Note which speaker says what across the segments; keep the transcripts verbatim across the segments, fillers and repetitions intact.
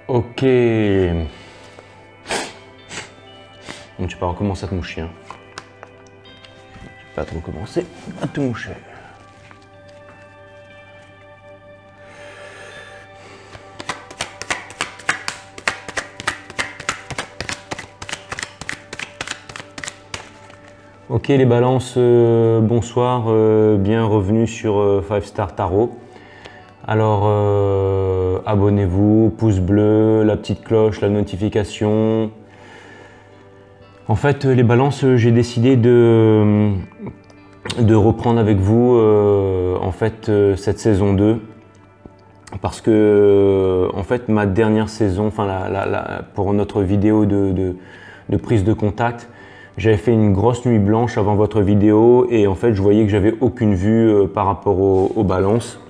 Speaker 1: Ok. Je ne sais pas recommencer à te moucher. Hein. Je vais pas trop commencer à te moucher. Ok les balances, euh, bonsoir, euh, bienvenue sur euh, five Star Tarot. Alors euh, abonnez-vous, pouce bleu, la petite cloche, la notification. En fait les balances, j'ai décidé de, de reprendre avec vous euh, en fait euh, cette saison deux. Parce que euh, en fait ma dernière saison, enfin la, la, la, pour notre vidéo de, de, de prise de contact, j'avais fait une grosse nuit blanche avant votre vidéo et en fait je voyais que j'avais aucune vue euh, par rapport aux, aux balances.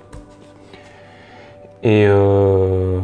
Speaker 1: Et euh...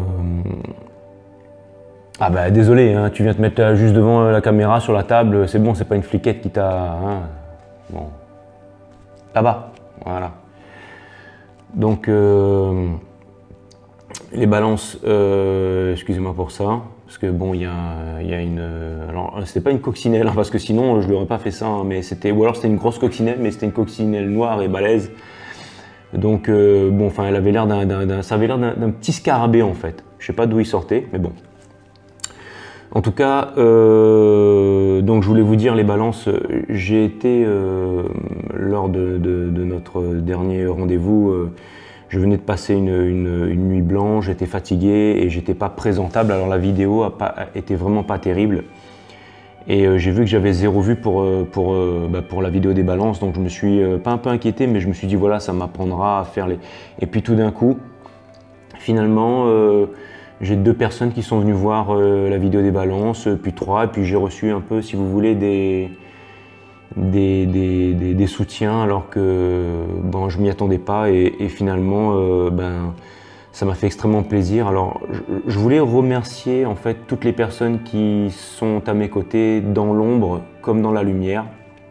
Speaker 1: ah bah désolé, hein, tu viens te mettre juste devant la caméra sur la table, c'est bon, c'est pas une fliquette qui t'a... Hein, bon. Là-bas, voilà. Donc euh... les balances, euh... excusez-moi pour ça. Parce que bon, il y a, y a une... Alors, c'était pas une coccinelle, hein, parce que sinon, je lui aurais pas fait ça, hein, mais c'était... Ou alors, c'était une grosse coccinelle, mais c'était une coccinelle noire et balèze. Donc, euh, bon, enfin, elle avait l'air d'un... Ça avait l'air d'un petit scarabée, en fait. Je sais pas d'où il sortait, mais bon. En tout cas, euh, donc, je voulais vous dire, les balances, j'ai été, euh, lors de, de, de notre dernier rendez-vous, euh, je venais de passer une, une, une nuit blanche, j'étais fatigué et j'étais pas présentable. Alors la vidéo a pas, a été vraiment pas terrible. Et euh, j'ai vu que j'avais zéro vue pour, pour, euh, bah, pour la vidéo des balances. Donc je me suis euh, pas un peu inquiété, mais je me suis dit voilà, ça m'apprendra à faire les... Et puis tout d'un coup, finalement, euh, j'ai deux personnes qui sont venues voir euh, la vidéo des balances, puis trois, et puis j'ai reçu un peu, si vous voulez, des... Des, des, des, des soutiens alors que bon, je m'y attendais pas et, et finalement euh, ben, ça m'a fait extrêmement plaisir. Alors je, je voulais remercier en fait toutes les personnes qui sont à mes côtés dans l'ombre comme dans la lumière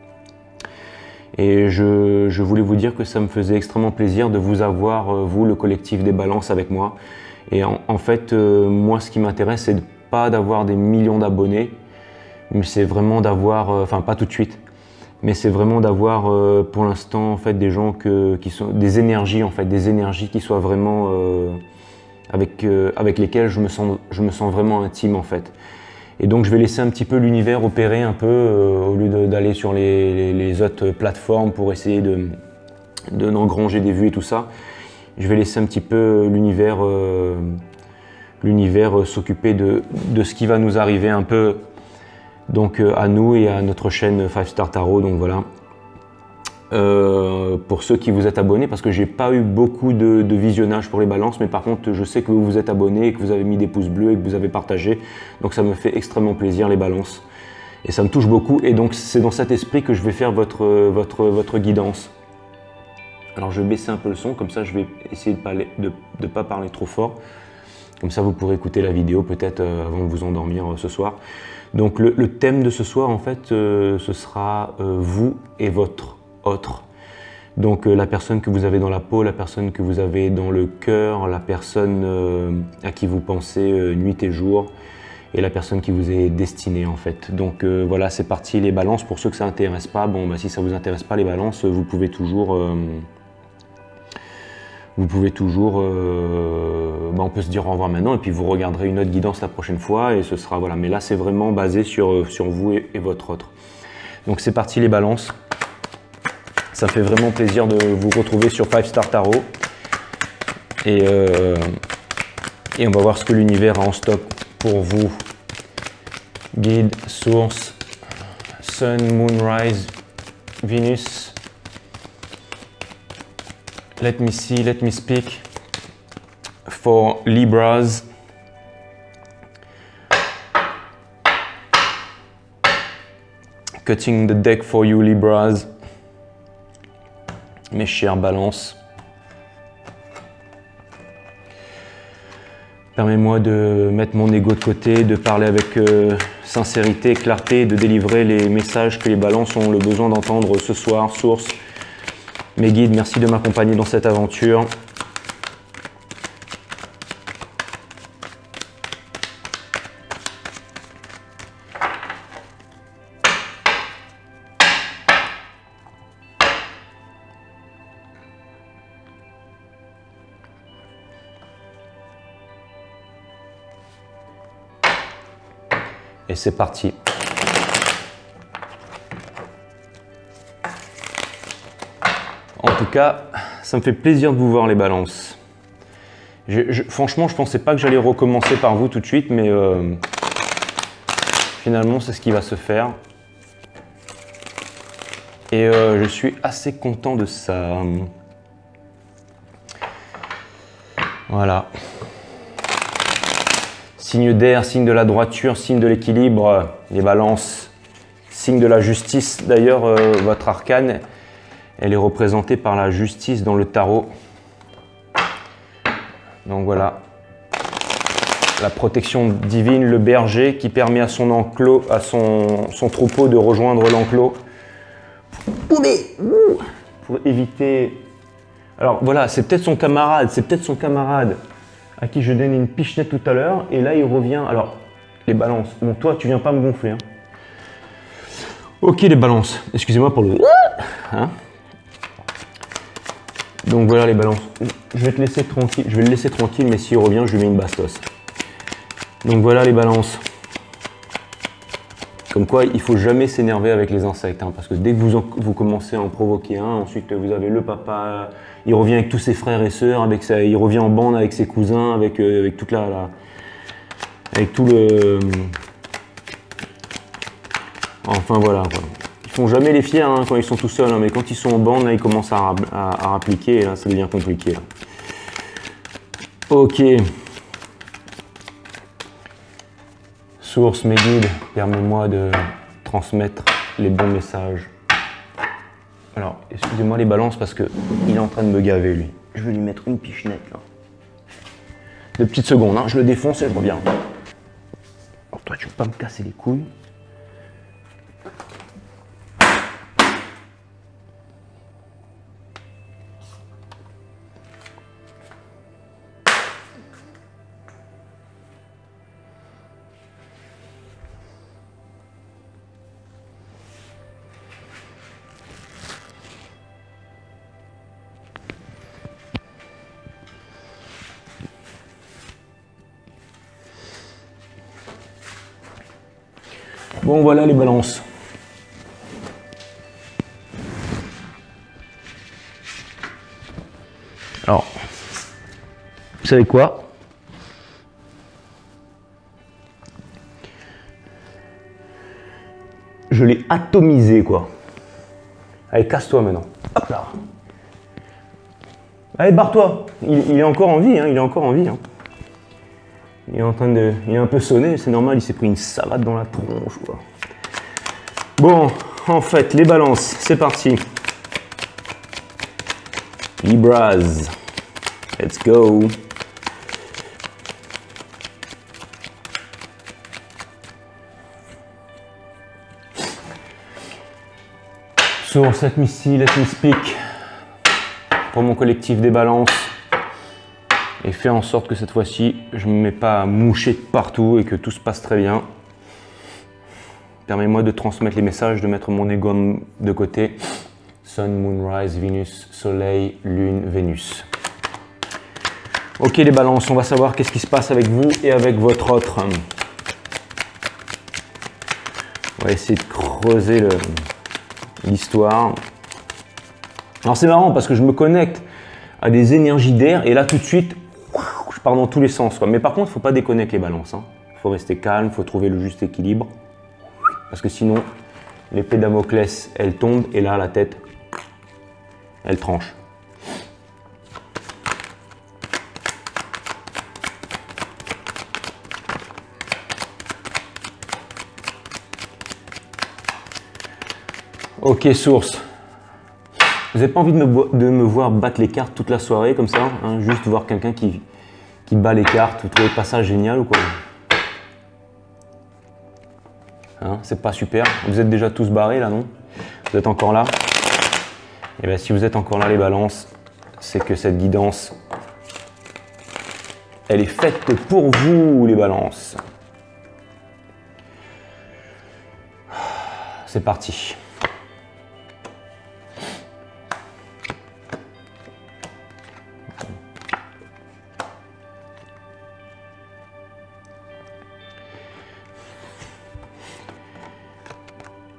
Speaker 1: et je, je voulais vous dire que ça me faisait extrêmement plaisir de vous avoir, vous le collectif des balances avec moi. Et en, en fait euh, moi ce qui m'intéresse c'est pas d'avoir des millions d'abonnés, mais c'est vraiment d'avoir, euh, enfin pas tout de suite, mais c'est vraiment d'avoir euh, pour l'instant en fait des gens que, qui sont des énergies en fait, des énergies qui soient vraiment euh, avec euh, avec lesquelles je me sens je me sens vraiment intime en fait. Et donc je vais laisser un petit peu l'univers opérer un peu euh, au lieu d'aller sur les, les, les autres plateformes pour essayer de de n'engranger des vues et tout ça. Je vais laisser un petit peu l'univers euh, l'univers euh, s'occuper de de ce qui va nous arriver un peu. Donc euh, à nous et à notre chaîne five Star Tarot, donc voilà. Euh, pour ceux qui vous êtes abonnés, parce que j'ai pas eu beaucoup de, de visionnage pour les balances, mais par contre je sais que vous vous êtes abonnés et que vous avez mis des pouces bleus et que vous avez partagé, donc ça me fait extrêmement plaisir les balances. Et ça me touche beaucoup et donc c'est dans cet esprit que je vais faire votre, votre, votre guidance. Alors je vais baisser un peu le son, comme ça je vais essayer de ne pas parler trop fort. Comme ça vous pourrez écouter la vidéo peut-être euh, avant de vous endormir euh, ce soir. Donc le, le thème de ce soir en fait euh, ce sera euh, vous et votre autre. Donc euh, la personne que vous avez dans la peau, la personne que vous avez dans le cœur, la personne euh, à qui vous pensez euh, nuit et jour et la personne qui vous est destinée en fait. Donc euh, voilà, c'est parti les balances. Pour ceux que ça n'intéresse pas, bon bah si ça vous intéresse pas les balances, vous pouvez toujours euh, Vous pouvez toujours, euh, bah on peut se dire au revoir maintenant et puis vous regarderez une autre guidance la prochaine fois et ce sera, voilà. Mais là, c'est vraiment basé sur, sur vous et, et votre autre. Donc c'est parti les balances. Ça fait vraiment plaisir de vous retrouver sur five Star Tarot. Et, euh, et on va voir ce que l'univers a en stock pour vous. Guide, source, Sun, Moonrise, Venus. Let me see, let me speak for Libras. Cutting the deck for you Libras. Mes chers balances. Permets-moi de mettre mon ego de côté, de parler avec euh, sincérité, clarté, de délivrer les messages que les balances ont le besoin d'entendre ce soir. Source. Mes guides, merci de m'accompagner dans cette aventure. Et c'est parti. En tout cas, ça me fait plaisir de vous voir les balances. Je, je, franchement, je ne pensais pas que j'allais recommencer par vous tout de suite, mais euh, finalement, c'est ce qui va se faire. Et euh, je suis assez content de ça. Voilà. Signe d'air, signe de la droiture, signe de l'équilibre, les balances, signe de la justice. D'ailleurs, euh, votre arcane, elle est représentée par la justice dans le tarot. Donc voilà. La protection divine, le berger qui permet à son enclos, à son, son troupeau de rejoindre l'enclos. Pour éviter... Alors voilà, c'est peut-être son camarade, c'est peut-être son camarade à qui je donnais une pichenette tout à l'heure. Et là, il revient... Alors, les balances. Bon, toi, tu viens pas me gonfler. Hein. Ok, les balances. Excusez-moi pour le... Hein. Donc voilà les balances. Je vais te laisser tranquille. Je vais le laisser tranquille, mais s'il revient, je lui mets une bastos. Donc voilà les balances. Comme quoi, il ne faut jamais s'énerver avec les insectes, hein, parce que dès que vous, en, vous commencez à en provoquer un, ensuite vous avez le papa, il revient avec tous ses frères et sœurs, avec sa, il revient en bande avec ses cousins, avec, euh, avec toute la, la, avec tout le, enfin voilà. Quoi. Ils font jamais les fiers hein, quand ils sont tout seuls, hein, mais quand ils sont en bande, là, ils commencent à, à, à rappliquer, et là, ça devient compliqué. Là. Ok. Source, mes guides, permets-moi de transmettre les bons messages. Alors, excusez-moi les balances parce que il est en train de me gaver lui. Je vais lui mettre une pichenette là. Deux petites secondes, hein, je le défonce et je reviens. Alors, toi, tu veux pas me casser les couilles. Bon, voilà les balances. Alors, vous savez quoi? Je l'ai atomisé, quoi. Allez, casse-toi maintenant. Hop là. Allez, barre-toi. Il, il est encore en vie, hein, il est encore en vie. Hein. Il est en train de... Il est un peu sonné, c'est normal, il s'est pris une savate dans la tronche, quoi. Bon, en fait, les balances, c'est parti. Libras. Let's go. Source, let me see, let me speak. Pour mon collectif des balances. Et fais en sorte que cette fois-ci, je ne me mets pas à moucher de partout et que tout se passe très bien. Permets-moi de transmettre les messages, de mettre mon ego de côté. Sun, Moonrise, Vénus, Soleil, Lune, Vénus. Ok les balances, on va savoir qu'est-ce qui se passe avec vous et avec votre autre. On va essayer de creuser l'histoire. Alors c'est marrant parce que je me connecte à des énergies d'air et là tout de suite, je pars dans tous les sens. Quoi. Mais par contre, il ne faut pas déconner avec les balances. Il hein. faut rester calme, il faut trouver le juste équilibre. Parce que sinon, l'épée Damoclès, elle tombe et là, la tête, elle tranche. Ok, source. Vous n'avez pas envie de me, de me voir battre les cartes toute la soirée comme ça, hein, juste voir quelqu'un qui, qui bat les cartes. Vous trouvez pas ça génial ou quoi? Hein, c'est pas super. Vous êtes déjà tous barrés là, non? Vous êtes encore là? Et bien si vous êtes encore là les balances, c'est que cette guidance, elle est faite pour vous les balances. C'est parti.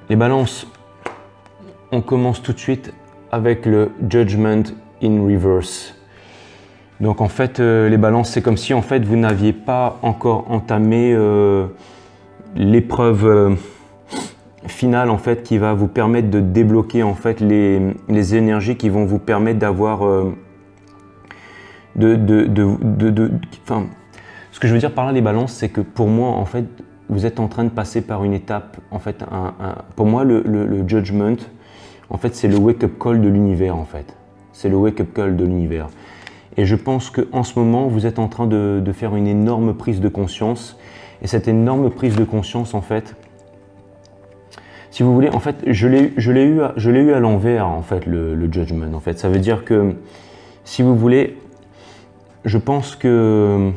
Speaker 1: Les balances, on commence tout de suite avec le Judgment in Reverse. Donc en fait, euh, les balances, c'est comme si en fait vous n'aviez pas encore entamé euh, l'épreuve euh, finale en fait qui va vous permettre de débloquer en fait les, les énergies qui vont vous permettre d'avoir euh, de, de, de, de, de, enfin, ce que je veux dire par là les balances, c'est que pour moi en fait vous êtes en train de passer par une étape en fait, un, un, pour moi le, le, le Judgment en fait c'est le wake-up call de l'univers en fait, c'est le wake-up call de l'univers. Et je pense qu'en ce moment, vous êtes en train de, de faire une énorme prise de conscience. Et cette énorme prise de conscience, en fait, si vous voulez, en fait, je l'ai je l'ai eu, je l'ai eu à l'envers, en fait, le, le judgment. En fait, ça veut dire que, si vous voulez, je pense que,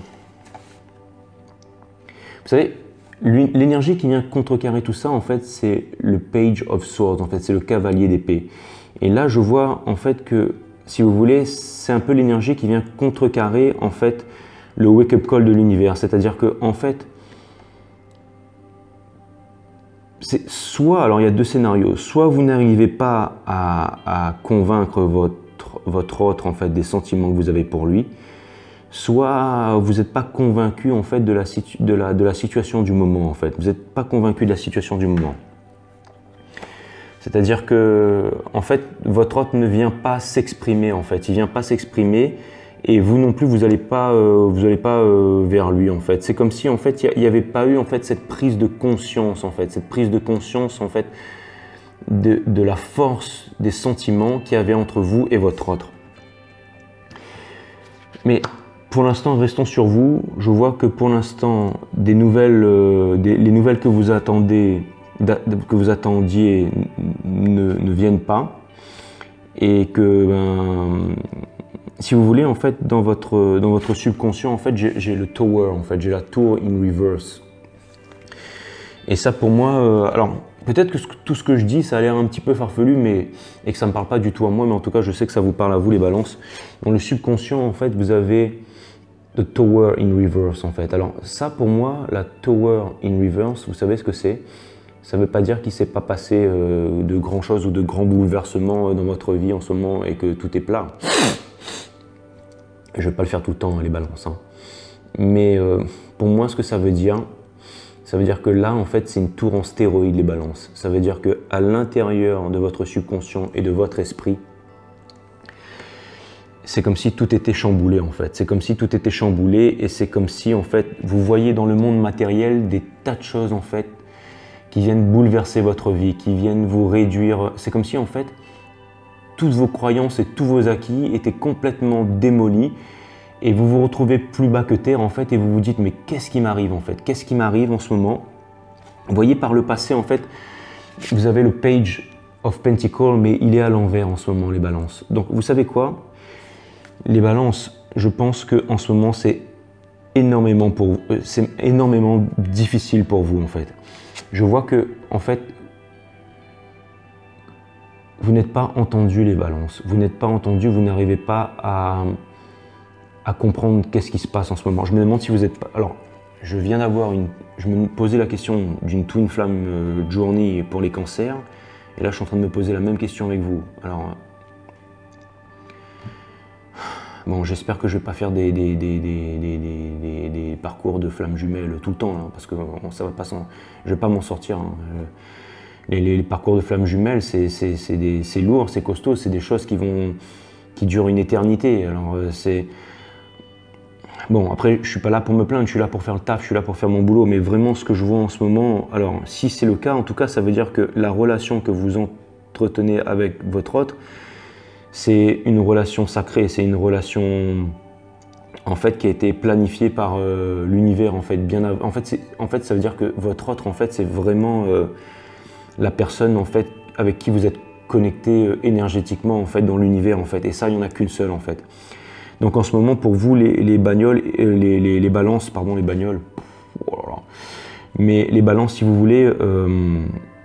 Speaker 1: vous savez, l'énergie qui vient contrecarrer tout ça, en fait, c'est le Page of Swords. En fait, c'est le cavalier d'épée. Et là, je vois, en fait, que si vous voulez, c'est un peu l'énergie qui vient contrecarrer en fait le wake-up call de l'univers. C'est-à-dire que en fait, c'est soit, alors il y a deux scénarios, soit vous n'arrivez pas à, à convaincre votre, votre autre en fait des sentiments que vous avez pour lui, soit vous n'êtes pas convaincu en fait de la, de, la, de la situation du moment en fait. Vous n'êtes pas convaincu de la situation du moment. C'est-à-dire que, en fait, votre hôte ne vient pas s'exprimer, en fait. Il ne vient pas s'exprimer et vous non plus, vous n'allez pas, euh, vous allez pas euh, vers lui, en fait. C'est comme si, en fait, il n'y avait pas eu, en fait, cette prise de conscience, en fait. Cette prise de conscience, en fait, de, de la force des sentiments qu'il y avait entre vous et votre autre. Mais pour l'instant, restons sur vous. Je vois que pour l'instant, des nouvelles, euh, des, les nouvelles que vous attendez, que vous attendiez ne, ne viennent pas et que ben, si vous voulez en fait dans votre dans votre subconscient en fait j'ai le tower en fait j'ai la tour in reverse et ça pour moi euh, alors peut-être que ce, tout ce que je dis ça a l'air un petit peu farfelu mais et que ça me parle pas du tout à moi mais en tout cas je sais que ça vous parle à vous les balances. Dans le subconscient en fait vous avez le tower in reverse en fait. Alors ça pour moi la tower in reverse vous savez ce que c'est? Ça ne veut pas dire qu'il ne s'est pas passé euh, de grandes choses ou de grands bouleversements dans votre vie en ce moment et que tout est plat. Je ne vais pas le faire tout le temps, hein, les balances. Hein. Mais euh, pour moi, ce que ça veut dire, ça veut dire que là, en fait, c'est une tour en stéroïde, les balances. Ça veut dire qu'à l'intérieur de votre subconscient et de votre esprit, c'est comme si tout était chamboulé, en fait. C'est comme si tout était chamboulé et c'est comme si, en fait, vous voyez dans le monde matériel des tas de choses, en fait, qui viennent bouleverser votre vie, qui viennent vous réduire. C'est comme si en fait, toutes vos croyances et tous vos acquis étaient complètement démolis et vous vous retrouvez plus bas que terre en fait et vous vous dites mais qu'est-ce qui m'arrive en fait? Qu'est-ce qui m'arrive en ce moment? Vous voyez par le passé en fait, vous avez le Page of Pentacles mais il est à l'envers en ce moment les balances. Donc vous savez quoi? Les balances, je pense que en ce moment c'est énormément pour vous, c'est énormément difficile pour vous en fait. Je vois que, en fait, vous n'êtes pas entendu les balances. Vous n'êtes pas entendu, vous n'arrivez pas à, à comprendre qu'est-ce qui se passe en ce moment. Je me demande si vous êtes pas... Alors, je viens d'avoir une... Je me posais la question d'une Twin Flame euh, Journey pour les cancers. Et là, je suis en train de me poser la même question avec vous. Alors... Bon, j'espère que je ne vais pas faire des, des, des, des, des, des, des parcours de flammes jumelles tout le temps, hein, parce que ça va pas je ne vais pas m'en sortir. Hein. Les, les parcours de flammes jumelles, c'est lourd, c'est costaud, c'est des choses qui, vont, qui durent une éternité. Alors, c'est... Bon, après, je ne suis pas là pour me plaindre, je suis là pour faire le taf, je suis là pour faire mon boulot, mais vraiment, ce que je vois en ce moment, alors, si c'est le cas, en tout cas, ça veut dire que la relation que vous entretenez avec votre autre, c'est une relation sacrée, c'est une relation en fait qui a été planifiée par euh, l'univers en fait bien avant. En fait, en fait, ça veut dire que votre autre en fait c'est vraiment euh, la personne en fait avec qui vous êtes connecté euh, énergétiquement en fait dans l'univers en fait. Et ça, il n'y en a qu'une seule en fait. Donc en ce moment pour vous les, les bagnoles, euh, les, les, les balances, pardon les bagnoles, oh là là. Mais les balances si vous voulez. Euh,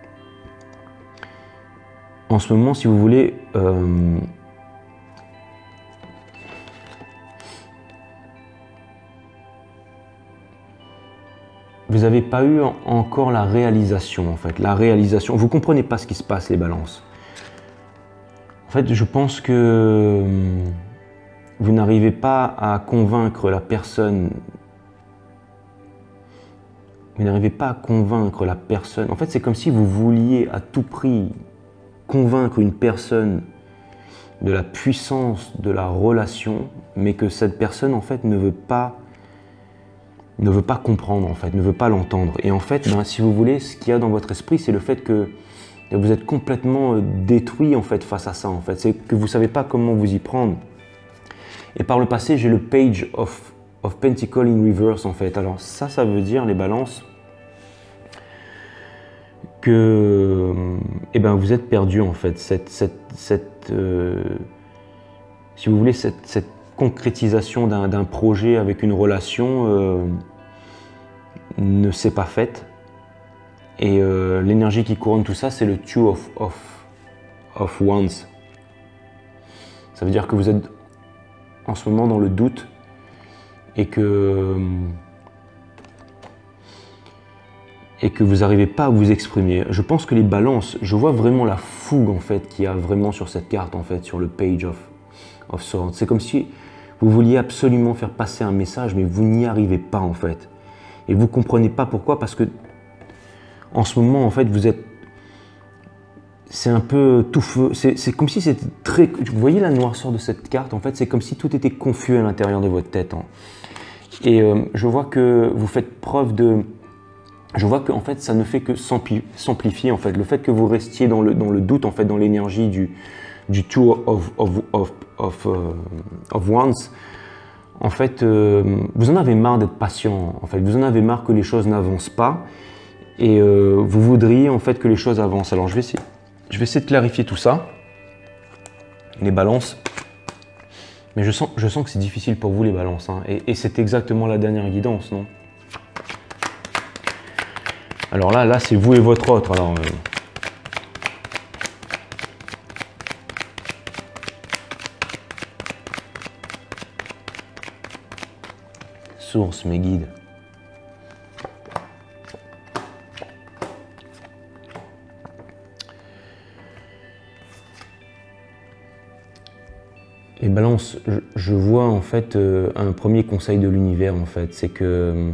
Speaker 1: En ce moment, si vous voulez, euh, vous n'avez pas eu en, encore la réalisation en fait, la réalisation. Vous comprenez pas ce qui se passe les balances. En fait, je pense que vous n'arrivez pas à convaincre la personne. Vous n'arrivez pas à convaincre la personne. En fait, c'est comme si vous vouliez à tout prix convaincre une personne de la puissance de la relation, mais que cette personne, en fait, ne veut pas, ne veut pas comprendre, en fait, ne veut pas l'entendre. Et en fait, ben, si vous voulez, ce qu'il y a dans votre esprit, c'est le fait que vous êtes complètement détruit, en fait, face à ça, en fait. C'est que vous ne savez pas comment vous y prendre. Et par le passé, j'ai le Page of, of Pentacle in Reverse, en fait. Alors ça, ça veut dire, les balances, que eh ben, vous êtes perdu, en fait. Cette, cette, cette, euh, si vous voulez, cette, cette concrétisation d'un d'un projet avec une relation euh, ne s'est pas faite. Et euh, l'énergie qui couronne tout ça, c'est le Two of, of, of Wands. Ça veut dire que vous êtes en ce moment dans le doute et que, et que vous n'arrivez pas à vous exprimer. Je pense que les balances, je vois vraiment la fougue en fait qu'il y a vraiment sur cette carte, en fait, sur le Page of, of Swords. C'est comme si vous vouliez absolument faire passer un message, mais vous n'y arrivez pas en fait. Et vous ne comprenez pas pourquoi, parce que en ce moment, en fait, vous êtes... C'est un peu tout feu. C'est comme si c'était très... Vous voyez la noirceur de cette carte, en fait, c'est comme si tout était confus à l'intérieur de votre tête. Hein. Et euh, je vois que vous faites preuve de... Je vois que, en fait, ça ne fait que s'amplifier, en fait. Le fait que vous restiez dans le, dans le doute, en fait, dans l'énergie du, du Two of, of, of, of, uh, of Wands, en fait, euh, vous en avez marre d'être patient, en fait. Vous en avez marre que les choses n'avancent pas. Et euh, vous voudriez en fait que les choses avancent. Alors je vais essayer, je vais essayer de clarifier tout ça, les balances. Mais je sens, je sens que c'est difficile pour vous les balances. Hein. Et, et c'est exactement la dernière guidance, non? Alors là, là c'est vous et votre autre. Alors, euh... source, mes guides. Et balance, je, je vois en fait euh, un premier conseil de l'univers en fait, c'est que euh,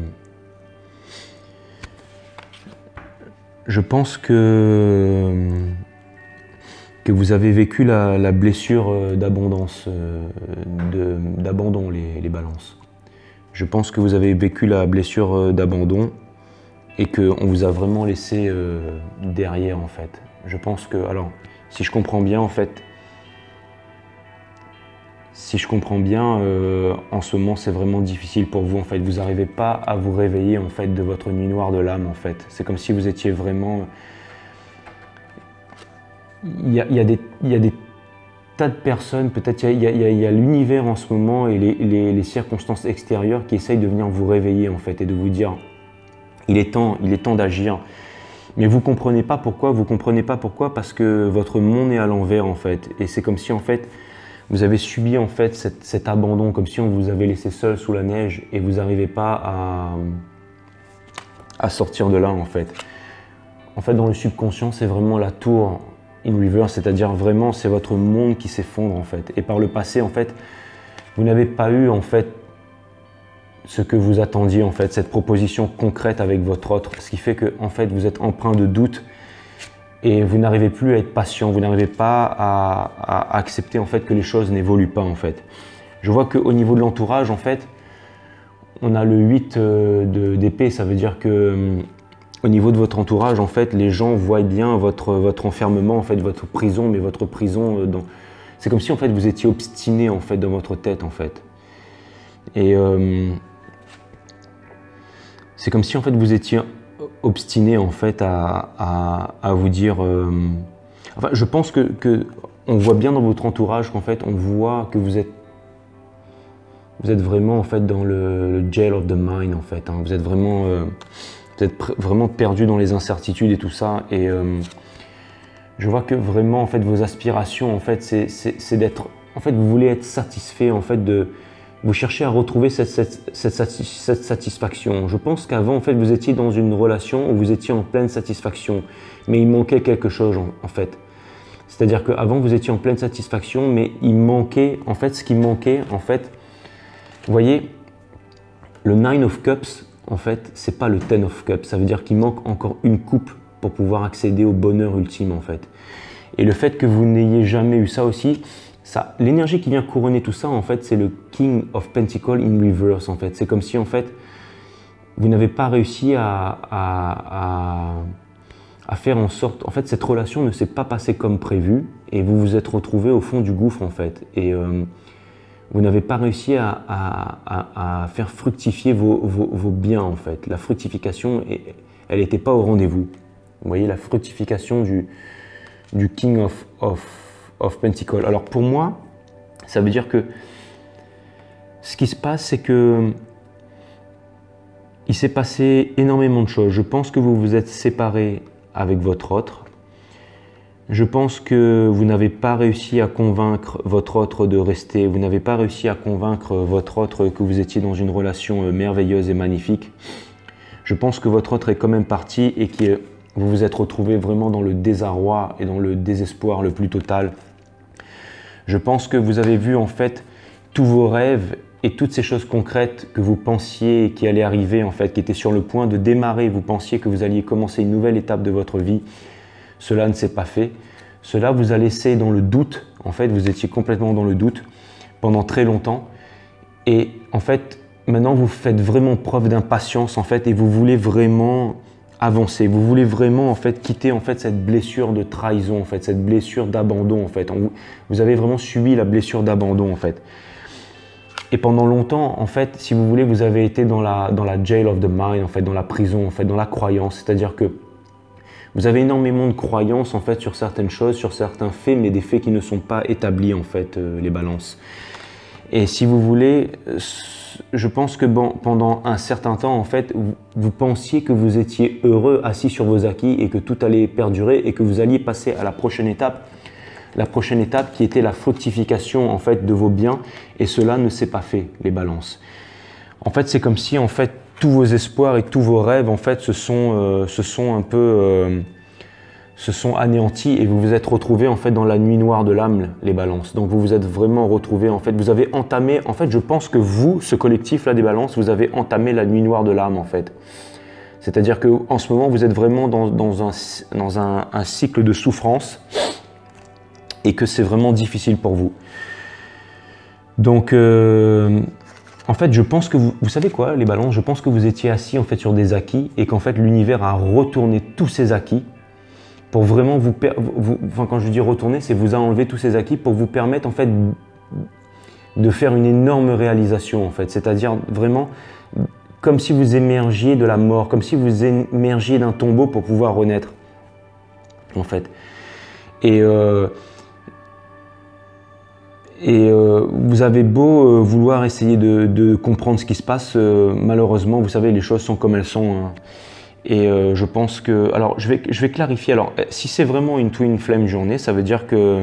Speaker 1: je pense que, euh, que vous avez vécu la, la blessure d'abondance, euh, d'abandon les, les balances. Je pense que vous avez vécu la blessure d'abandon et qu'on vous a vraiment laissé euh, derrière en fait. Je pense que, alors, si je comprends bien en fait, Si je comprends bien, euh, en ce moment, c'est vraiment difficile pour vous. En fait, vous n'arrivez pas à vous réveiller en fait de votre nuit noire de l'âme. En fait, c'est comme si vous étiez vraiment. Il y a, il y a des, il y a des tas de personnes. Peut-être il y a, il y a, il y a l'univers en ce moment et les, les, les circonstances extérieures qui essayent de venir vous réveiller en fait et de vous dire, il est temps, il est temps d'agir. Mais vous comprenez pas pourquoi. Vous comprenez pas pourquoi parce que votre monde est à l'envers en fait. Et c'est comme si en fait vous avez subi en fait cet, cet abandon, comme si on vous avait laissé seul sous la neige et vous n'arrivez pas à, à sortir de là en fait. En fait, dans le subconscient, c'est vraiment la tour in reverse, c'est-à-dire vraiment c'est votre monde qui s'effondre en fait. Et par le passé, en fait, vous n'avez pas eu en fait ce que vous attendiez en fait, cette proposition concrète avec votre autre, ce qui fait que en fait vous êtes empreint de doute. Et vous n'arrivez plus à être patient, vous n'arrivez pas à, à accepter en fait que les choses n'évoluent pas en fait. Je vois qu'au niveau de l'entourage en fait, on a le huit d'épée, ça veut dire que au niveau de votre entourage en fait, les gens voient bien votre, votre enfermement en fait, votre prison, mais votre prison dans... C'est comme si en fait vous étiez obstiné en fait dans votre tête en fait. Et euh, c'est comme si en fait vous étiez obstiné en fait à, à, à vous dire euh... enfin je pense que, que on voit bien dans votre entourage qu'en fait on voit que vous êtes vous êtes vraiment en fait dans le, le jail of the mind en fait hein. Vous êtes vraiment euh, vous êtes vraiment perdu dans les incertitudes et tout ça et euh, je vois que vraiment en fait vos aspirations en fait c'est d'être en fait vous voulez être satisfait en fait de vous cherchez à retrouver cette, cette, cette, cette satisfaction. Je pense qu'avant, en fait, vous étiez dans une relation où vous étiez en pleine satisfaction, mais il manquait quelque chose, en, en fait. C'est-à-dire qu'avant, vous étiez en pleine satisfaction, mais il manquait, en fait, ce qui manquait, en fait, vous voyez, le Nine of Cups, en fait, c'est pas le Ten of Cups. Ça veut dire qu'il manque encore une coupe pour pouvoir accéder au bonheur ultime, en fait. Et le fait que vous n'ayez jamais eu ça aussi, ça, l'énergie qui vient couronner tout ça, en fait, c'est le King of Pentacles in reverse, en fait. C'est comme si, en fait, vous n'avez pas réussi à, à, à, à faire en sorte... En fait, cette relation ne s'est pas passée comme prévu et vous vous êtes retrouvé au fond du gouffre, en fait. Et euh, vous n'avez pas réussi à, à, à, à faire fructifier vos, vos, vos biens, en fait. La fructification, elle n'était pas au rendez-vous. Vous voyez, la fructification du, du King of, of of Pentacles. Alors pour moi, ça veut dire que ce qui se passe, c'est que il s'est passé énormément de choses. Je pense que vous vous êtes séparés avec votre autre. Je pense que vous n'avez pas réussi à convaincre votre autre de rester. Vous n'avez pas réussi à convaincre votre autre que vous étiez dans une relation merveilleuse et magnifique. Je pense que votre autre est quand même parti et que vous vous êtes retrouvé vraiment dans le désarroi et dans le désespoir le plus total. Je pense que vous avez vu en fait tous vos rêves et toutes ces choses concrètes que vous pensiez qui allaient arriver en fait, qui étaient sur le point de démarrer. Vous pensiez que vous alliez commencer une nouvelle étape de votre vie. Cela ne s'est pas fait. Cela vous a laissé dans le doute. En fait, vous étiez complètement dans le doute pendant très longtemps. Et en fait, maintenant vous faites vraiment preuve d'impatience en fait et vous voulez vraiment avancer. Vous voulez vraiment en fait quitter en fait cette blessure de trahison en fait, cette blessure d'abandon en fait. Vous avez vraiment subi la blessure d'abandon en fait. Et pendant longtemps en fait, si vous voulez, vous avez été dans la dans la jail of the mind en fait, dans la prison en fait, dans la croyance. C'est-à-dire que vous avez énormément de croyances en fait sur certaines choses, sur certains faits, mais des faits qui ne sont pas établis en fait, euh, les balances. Et si vous voulez, je pense que bon, pendant un certain temps, en fait, vous, vous pensiez que vous étiez heureux, assis sur vos acquis et que tout allait perdurer et que vous alliez passer à la prochaine étape, la prochaine étape qui était la fructification en fait de vos biens, et cela ne s'est pas fait, les balances. En fait, c'est comme si en fait tous vos espoirs et tous vos rêves en fait se sont, euh, se sont un peu euh, se sont anéantis et vous vous êtes retrouvés en fait dans la nuit noire de l'âme, les balances. Donc vous vous êtes vraiment retrouvés en fait, vous avez entamé, en fait je pense que vous, ce collectif là des balances, vous avez entamé la nuit noire de l'âme en fait. C'est-à-dire qu'en ce moment vous êtes vraiment dans, dans, un, dans un, un cycle de souffrance et que c'est vraiment difficile pour vous. Donc euh, en fait je pense que vous, vous savez quoi les balances, je pense que vous étiez assis en fait sur des acquis et qu'en fait l'univers a retourné tous ces acquis pour vraiment vous, vous, enfin quand je dis retourner, c'est vous a enlevé tous ces acquis pour vous permettre en fait de faire une énorme réalisation en fait, c'est-à-dire vraiment comme si vous émergiez de la mort, comme si vous émergiez d'un tombeau pour pouvoir renaître en fait. Et, euh, et euh, vous avez beau euh, vouloir essayer de, de comprendre ce qui se passe, euh, malheureusement vous savez les choses sont comme elles sont. Hein. Et euh, je pense que... Alors, je vais, je vais clarifier. Alors, si c'est vraiment une Twin Flame journée, ça veut dire que...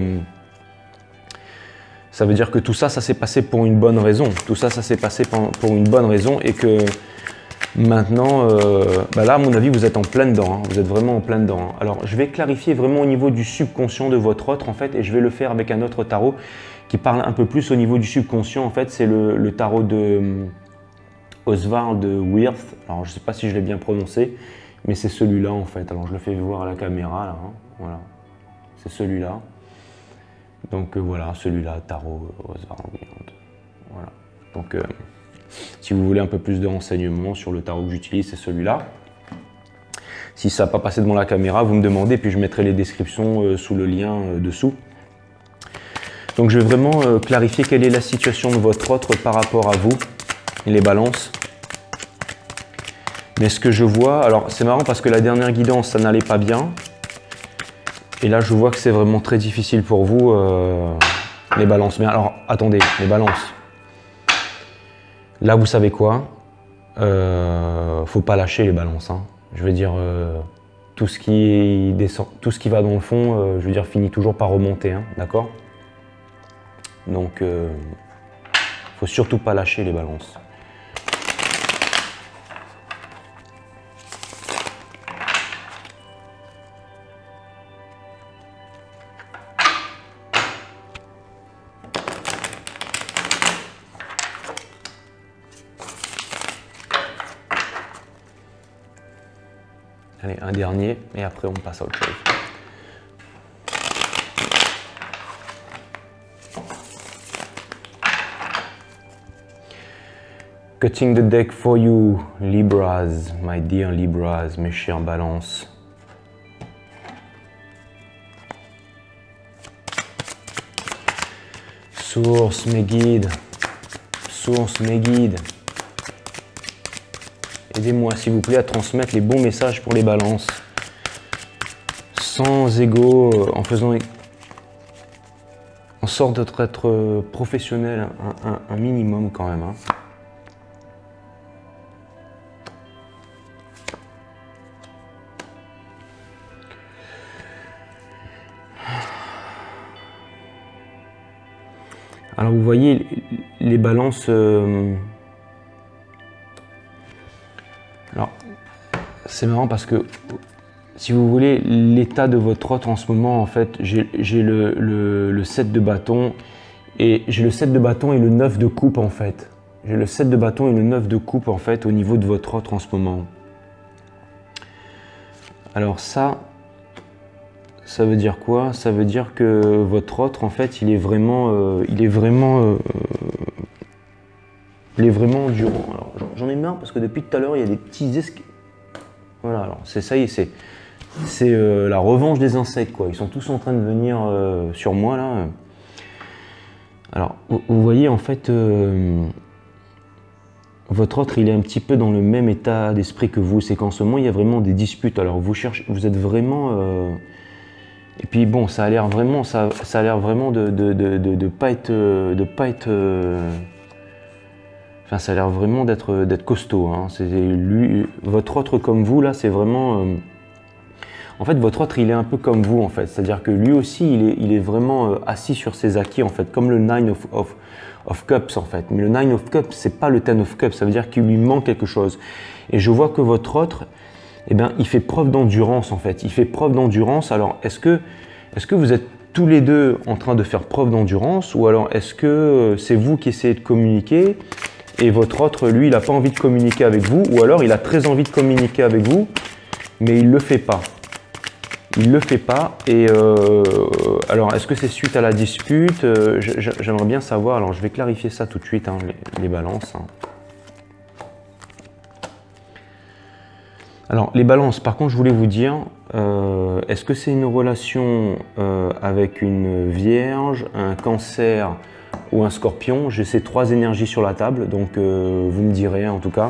Speaker 1: Ça veut dire que tout ça, ça s'est passé pour une bonne raison. Tout ça, ça s'est passé pour une bonne raison et que maintenant, euh, bah là, à mon avis, vous êtes en plein dedans. Hein. Vous êtes vraiment en plein dedans. Hein. Alors, je vais clarifier vraiment au niveau du subconscient de votre autre, en fait, et je vais le faire avec un autre tarot qui parle un peu plus au niveau du subconscient. En fait, c'est le, le tarot de... Oswald Wirth, alors je ne sais pas si je l'ai bien prononcé, mais c'est celui-là en fait. Alors je le fais voir à la caméra là, hein. Voilà, c'est celui-là. Donc euh, voilà, celui-là, tarot Oswald Wirth. Voilà. Donc euh, si vous voulez un peu plus de renseignements sur le tarot que j'utilise, c'est celui-là. Si ça n'a pas passé devant la caméra, vous me demandez, puis je mettrai les descriptions euh, sous le lien euh, dessous. Donc je vais vraiment euh, clarifier quelle est la situation de votre autre par rapport à vous. Les balances. Mais ce que je vois, alors c'est marrant parce que la dernière guidance ça n'allait pas bien et là je vois que c'est vraiment très difficile pour vous euh, les balances. Mais alors attendez, les balances, là vous savez quoi, euh, faut pas lâcher les balances, hein. Je veux dire euh, tout ce qui descend, tout ce qui va dans le fond, euh, je veux dire finit toujours par remonter, hein, d'accord. Donc euh, faut surtout pas lâcher les balances.
Speaker 2: Allez, un dernier, et après on passe à autre chose.
Speaker 1: Cutting the deck for you, Libras, my dear Libras, mes chers balances. Source, mes guides. Source, mes guides. Aidez-moi, s'il vous plaît, à transmettre les bons messages pour les balances. Sans ego, en faisant en sorte d'être professionnel un, un, un minimum quand même. Hein. Alors vous voyez, les balances... Euh... Alors, c'est marrant parce que, si vous voulez, l'état de votre autre en ce moment, en fait, j'ai le, le, le sept de bâton et j'ai le sept de bâton et le neuf de coupe, en fait. J'ai le sept de bâton et le neuf de coupe, en fait, au niveau de votre autre en ce moment. Alors ça, ça veut dire quoi? Ça veut dire que votre autre, en fait, il est vraiment, euh, il est vraiment, euh, il est vraiment endurant. Alors, j'en ai marre parce que depuis tout à l'heure, il y a des petits escaliers. Voilà, alors c'est ça y est, c'est c'est euh, la revanche des insectes, quoi. Ils sont tous en train de venir euh, sur moi, là. Alors, vous, vous voyez, en fait, euh, votre autre, il est un petit peu dans le même état d'esprit que vous. C'est qu'en ce moment, il y a vraiment des disputes. Alors, vous cherchez, vous êtes vraiment... Euh, et puis, bon, ça a l'air vraiment, ça, ça a l'air vraiment de de, de, de, de pas être... De pas être euh, Enfin, ça a l'air vraiment d'être d'être costaud. Hein. C'est lui, votre autre comme vous là, c'est vraiment. Euh... En fait, votre autre, il est un peu comme vous en fait. C'est-à-dire que lui aussi, il est, il est vraiment euh, assis sur ses acquis en fait, comme le nine of, of, of cups en fait. Mais le nine of cups, c'est pas le ten of cups. Ça veut dire qu'il lui manque quelque chose. Et je vois que votre autre, eh ben, il fait preuve d'endurance en fait. Il fait preuve d'endurance. Alors, est-ce que, est-ce que vous êtes tous les deux en train de faire preuve d'endurance, ou alors est-ce que c'est vous qui essayez de communiquer? Et votre autre, lui, il n'a pas envie de communiquer avec vous, ou alors il a très envie de communiquer avec vous, mais il ne le fait pas. Il ne le fait pas. Et euh, alors, est-ce que c'est suite à la dispute? euh, J'aimerais bien savoir. Alors, je vais clarifier ça tout de suite, hein, les, les balances. Hein. Alors, les balances, par contre, je voulais vous dire, euh, est-ce que c'est une relation euh, avec une vierge, un cancer ou un scorpion? J'ai ces trois énergies sur la table, donc euh, vous me direz en tout cas.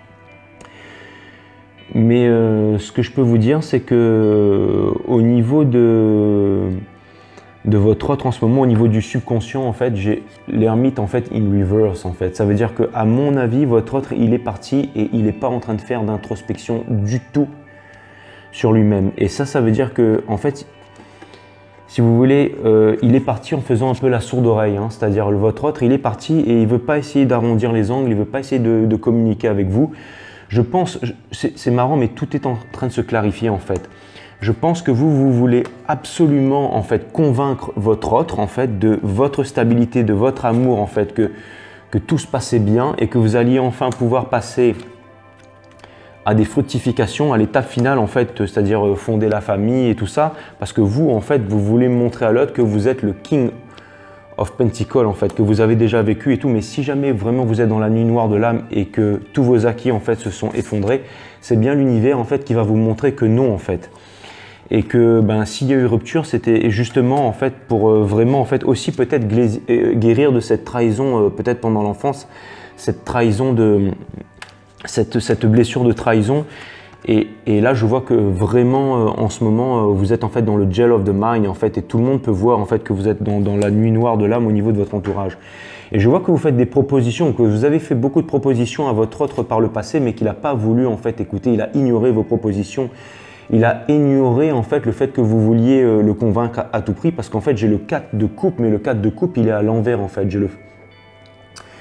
Speaker 1: Mais euh, ce que je peux vous dire, c'est que euh, au niveau de, de votre autre en ce moment, au niveau du subconscient, en fait, j'ai l'ermite en fait in reverse en fait. Ça veut dire que à mon avis, votre autre, il est parti et il n'est pas en train de faire d'introspection du tout sur lui-même. Et ça, ça veut dire que en fait, si vous voulez, euh, il est parti en faisant un peu la sourde oreille, hein, c'est-à-dire votre autre, il est parti et il ne veut pas essayer d'arrondir les angles, il ne veut pas essayer de, de communiquer avec vous. Je pense, c'est marrant, mais tout est en train de se clarifier en fait. Je pense que vous, vous voulez absolument en fait convaincre votre autre en fait de votre stabilité, de votre amour en fait, que, que tout se passait bien et que vous alliez enfin pouvoir passer à des fructifications, à l'étape finale en fait, c'est-à-dire fonder la famille et tout ça, parce que vous en fait, vous voulez montrer à l'autre que vous êtes le King of Pentacles en fait, que vous avez déjà vécu et tout. Mais si jamais vraiment vous êtes dans la nuit noire de l'âme et que tous vos acquis en fait se sont effondrés, c'est bien l'univers en fait qui va vous montrer que non en fait. Et que ben, s'il y a eu rupture, c'était justement en fait pour euh, vraiment en fait aussi peut-être guérir de cette trahison, euh, peut-être pendant l'enfance, cette trahison de cette, cette blessure de trahison. Et, et là, je vois que vraiment, euh, en ce moment, euh, vous êtes en fait dans le gel of the mind, en fait, et tout le monde peut voir en fait que vous êtes dans, dans la nuit noire de l'âme au niveau de votre entourage. Et je vois que vous faites des propositions, que vous avez fait beaucoup de propositions à votre autre par le passé, mais qu'il n'a pas voulu en fait écouter. Il a ignoré vos propositions. Il a ignoré en fait le fait que vous vouliez euh, le convaincre à, à tout prix, parce qu'en fait, j'ai le quatre de coupe, mais le quatre de coupe, il est à l'envers en fait. J'ai le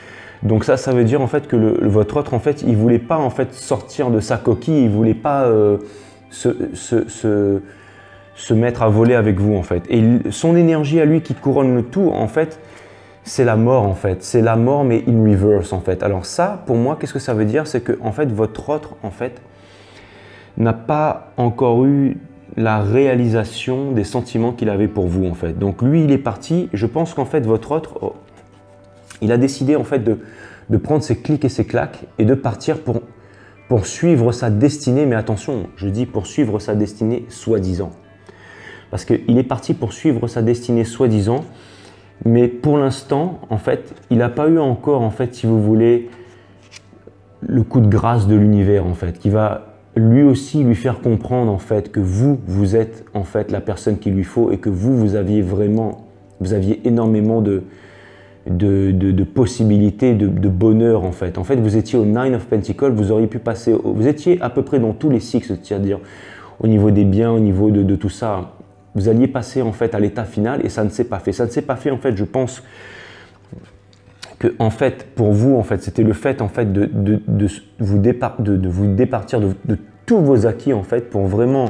Speaker 1: Donc ça, ça veut dire en fait que le, votre autre, en fait, il voulait pas en fait sortir de sa coquille, il voulait pas euh, se, se, se, se mettre à voler avec vous en fait. Et son énergie à lui qui couronne le tout, en fait, c'est la mort en fait. C'est la mort mais in reverse en fait. Alors ça, pour moi, qu'est-ce que ça veut dire? C'est que en fait, votre autre, en fait, n'a pas encore eu la réalisation des sentiments qu'il avait pour vous en fait. Donc lui, il est parti. Je pense qu'en fait, votre autre, oh, il a décidé en fait de, de prendre ses clics et ses claques et de partir pour, pour suivre sa destinée. Mais attention, je dis pour suivre sa destinée soi-disant. Parce qu'il est parti pour suivre sa destinée soi-disant. Mais pour l'instant, en fait, il n'a pas eu encore, en fait, si vous voulez, le coup de grâce de l'univers, en fait, qui va lui aussi lui faire comprendre, en fait, que vous, vous êtes, en fait, la personne qu'il lui faut et que vous, vous aviez vraiment, vous aviez énormément de, de, de, de possibilités, de, de bonheur, en fait. En fait, vous étiez au Nine of Pentacles, vous auriez pu passer, au, vous étiez à peu près dans tous les cycles, c'est-à-dire au niveau des biens, au niveau de, de tout ça. Vous alliez passer en fait à l'état final et ça ne s'est pas fait. Ça ne s'est pas fait en fait, je pense que en fait pour vous en fait c'était le fait en fait de, de, de, vous, départ, de, de vous départir de, de tous vos acquis en fait pour vraiment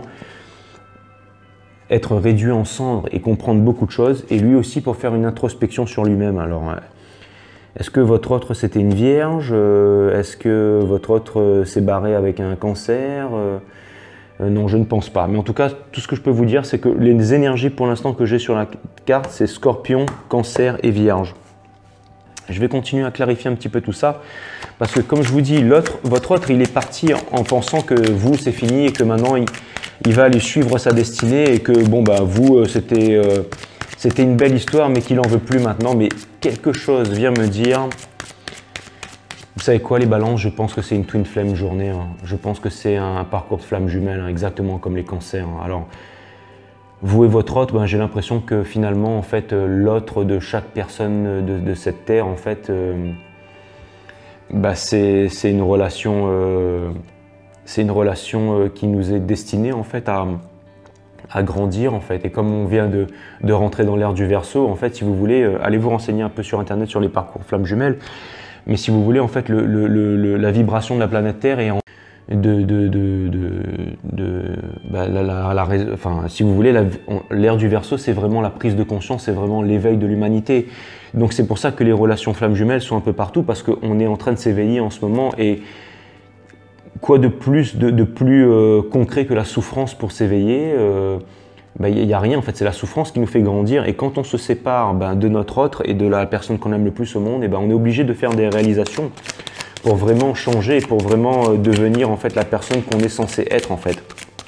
Speaker 1: être réduit en cendres et comprendre beaucoup de choses et lui aussi pour faire une introspection sur lui-même. Alors est-ce que votre autre c'était une vierge? Est-ce que votre autre s'est barré avec un cancer? Euh, non, je ne pense pas. Mais en tout cas, tout ce que je peux vous dire, c'est que les énergies pour l'instant que j'ai sur la carte, c'est Scorpion, Cancer et Vierge. Je vais continuer à clarifier un petit peu tout ça, parce que comme je vous dis, l'autre, votre autre, il est parti en, en pensant que vous, c'est fini et que maintenant, il, il va aller suivre sa destinée et que, bon, bah, vous, euh, c'était euh, c'était une belle histoire, mais qu'il n'en veut plus maintenant. Mais quelque chose vient me dire... Vous savez quoi, les balances, je pense que c'est une twin flame journée. Hein. Je pense que c'est un parcours de flamme jumelle, hein, exactement comme les cancers. Hein. Alors, vous et votre autre, ben, j'ai l'impression que finalement, en fait, l'autre de chaque personne de, de cette terre, en fait, euh, bah, c'est une relation, euh, c'est une relation euh, qui nous est destinée, en fait, à, à grandir, en fait. Et comme on vient de, de rentrer dans l'ère du Verseau, en fait, si vous voulez, euh, allez vous renseigner un peu sur Internet sur les parcours flamme jumelle. Mais si vous voulez, en fait, le, le, le, la vibration de la planète Terre est en de, de, de, de, de bah, la, la, la, enfin, si vous voulez, l'ère du Verseau, c'est vraiment la prise de conscience, c'est vraiment l'éveil de l'humanité. Donc c'est pour ça que les relations flammes jumelles sont un peu partout, parce qu'on est en train de s'éveiller en ce moment. Et quoi de plus, de, de plus euh, concret que la souffrance pour s'éveiller? euh, Ben, il n'y a rien en fait, c'est la souffrance qui nous fait grandir et quand on se sépare ben, de notre autre et de la personne qu'on aime le plus au monde, et ben, on est obligé de faire des réalisations pour vraiment changer, pour vraiment euh, devenir en fait la personne qu'on est censé être en fait.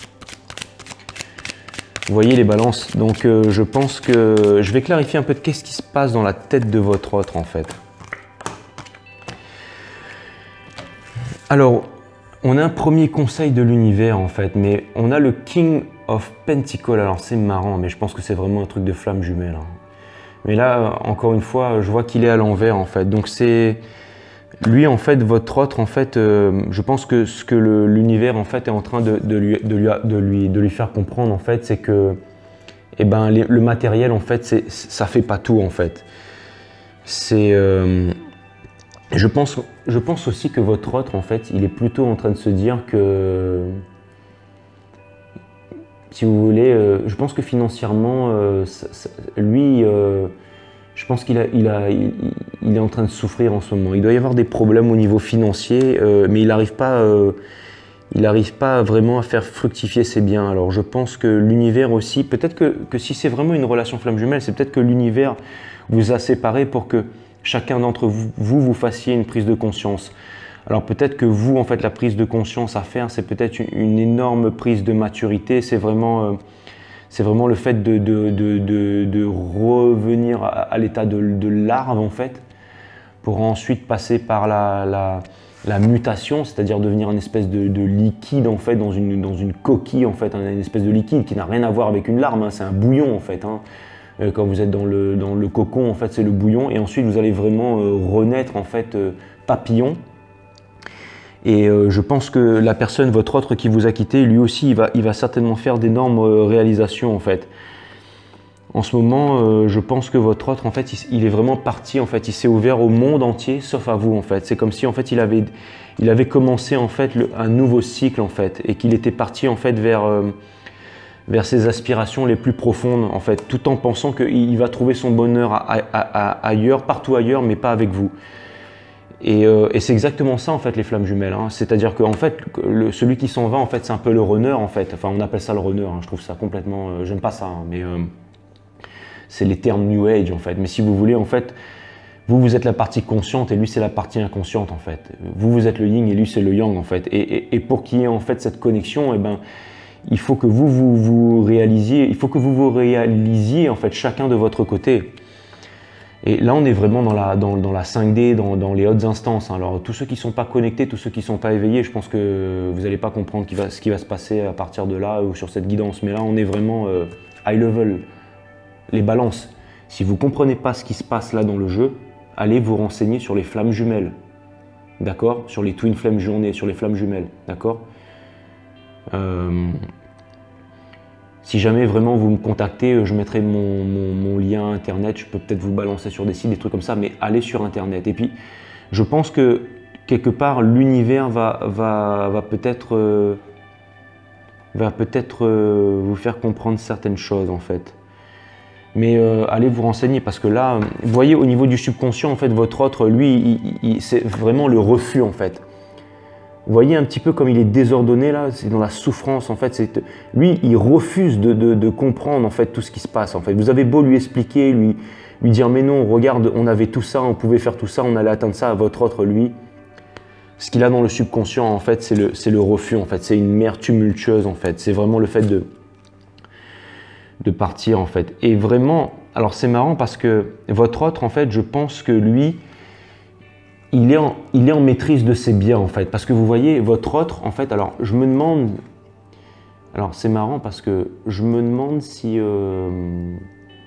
Speaker 1: Vous voyez les balances, donc euh, je pense que je vais clarifier un peu de qu'est-ce qui se passe dans la tête de votre autre en fait. Alors, on a un premier conseil de l'univers en fait, mais on a le King of Pentacles. Alors c'est marrant, mais je pense que c'est vraiment un truc de flamme jumelle. Hein. Mais là, encore une fois, je vois qu'il est à l'envers en fait. Donc c'est lui en fait, votre autre en fait. Euh, je pense que ce que l'univers en fait est en train de, de, lui, de, lui, de, lui, de lui faire comprendre en fait, c'est que eh ben, les, le matériel en fait, c'est, ça fait pas tout en fait. C'est euh, Je pense, je pense aussi que votre autre, en fait, il est plutôt en train de se dire que, si vous voulez, euh, je pense que financièrement, euh, ça, ça, lui, euh, je pense qu'il a, il a, il, il est en train de souffrir en ce moment. Il doit y avoir des problèmes au niveau financier, euh, mais il n'arrive pas, euh, il n'arrive pas vraiment à faire fructifier ses biens. Alors je pense que l'univers aussi, peut-être que, que si c'est vraiment une relation flamme jumelle, c'est peut-être que l'univers vous a séparés pour que chacun d'entre vous, vous, vous fassiez une prise de conscience. Alors peut-être que vous, en fait, la prise de conscience à faire, c'est peut-être une, une énorme prise de maturité. C'est vraiment, euh, c'est vraiment le fait de, de, de, de, de revenir à, à l'état de, de larve, en fait, pour ensuite passer par la, la, la mutation, c'est-à-dire devenir une espèce de, de liquide, en fait, dans une, dans une coquille, en fait, une espèce de liquide qui n'a rien à voir avec une larve, hein, c'est un bouillon, en fait, hein. Quand vous êtes dans le, dans le cocon, en fait, c'est le bouillon. Et ensuite, vous allez vraiment euh, renaître, en fait, euh, papillon. Et euh, je pense que la personne, votre autre qui vous a quitté, lui aussi, il va, il va certainement faire d'énormes euh, réalisations, en fait. En ce moment, euh, je pense que votre autre, en fait, il, il est vraiment parti, en fait, il s'est ouvert au monde entier, sauf à vous, en fait. C'est comme si, en fait, il avait, il avait commencé, en fait, le, un nouveau cycle, en fait, et qu'il était parti, en fait, vers, euh, vers ses aspirations les plus profondes, en fait, tout en pensant qu'il va trouver son bonheur à, à, à, ailleurs, partout ailleurs, mais pas avec vous. Et, euh, et c'est exactement ça, en fait, les flammes jumelles. Hein. C'est-à-dire que, en fait, le, celui qui s'en va, en fait, c'est un peu le runner, en fait. Enfin, on appelle ça le runner. Hein. Je trouve ça complètement, euh, j'aime pas ça, hein, mais euh, c'est les termes New Age, en fait. Mais si vous voulez, en fait, vous, vous êtes la partie consciente et lui, c'est la partie inconsciente, en fait. Vous, vous êtes le yin et lui, c'est le yang, en fait. Et, et, et pour qu'il y ait, en fait, cette connexion, eh ben, il faut que vous, vous vous réalisiez, il faut que vous vous réalisiez, en fait, chacun de votre côté. Et là, on est vraiment dans la, dans, dans la cinq D, dans, dans les hautes instances. Alors, tous ceux qui ne sont pas connectés, tous ceux qui ne sont pas éveillés, je pense que vous n'allez pas comprendre qui va, ce qui va se passer à partir de là ou sur cette guidance. Mais là, on est vraiment euh, high level, les balances. Si vous ne comprenez pas ce qui se passe là dans le jeu, allez vous renseigner sur les flammes jumelles. D'accord? Sur les twin flames journées, sur les flammes jumelles. D'accord? euh, Si jamais vraiment vous me contactez, je mettrai mon, mon, mon lien internet, je peux peut-être vous balancer sur des sites, des trucs comme ça, mais allez sur internet. Et puis, je pense que quelque part, l'univers va, va, va peut-être euh, va peut-être euh, vous faire comprendre certaines choses, en fait. Mais euh, allez vous renseigner, parce que là, vous voyez, au niveau du subconscient, en fait, votre autre, lui, il, il, c'est vraiment le refus, en fait. Vous voyez un petit peu comme il est désordonné là, c'est dans la souffrance en fait. Lui, il refuse de, de, de comprendre en fait tout ce qui se passe en fait. Vous avez beau lui expliquer, lui, lui dire mais non, regarde, on avait tout ça, on pouvait faire tout ça, on allait atteindre ça. À votre autre, lui, ce qu'il a dans le subconscient en fait, c'est le, c'est le refus en fait. C'est une mer tumultueuse en fait. C'est vraiment le fait de, de partir en fait. Et vraiment, alors c'est marrant parce que votre autre en fait, je pense que lui, Il est, en, il est en maîtrise de ses biens en fait, parce que vous voyez, votre autre en fait, alors je me demande, alors c'est marrant parce que je me demande si, euh,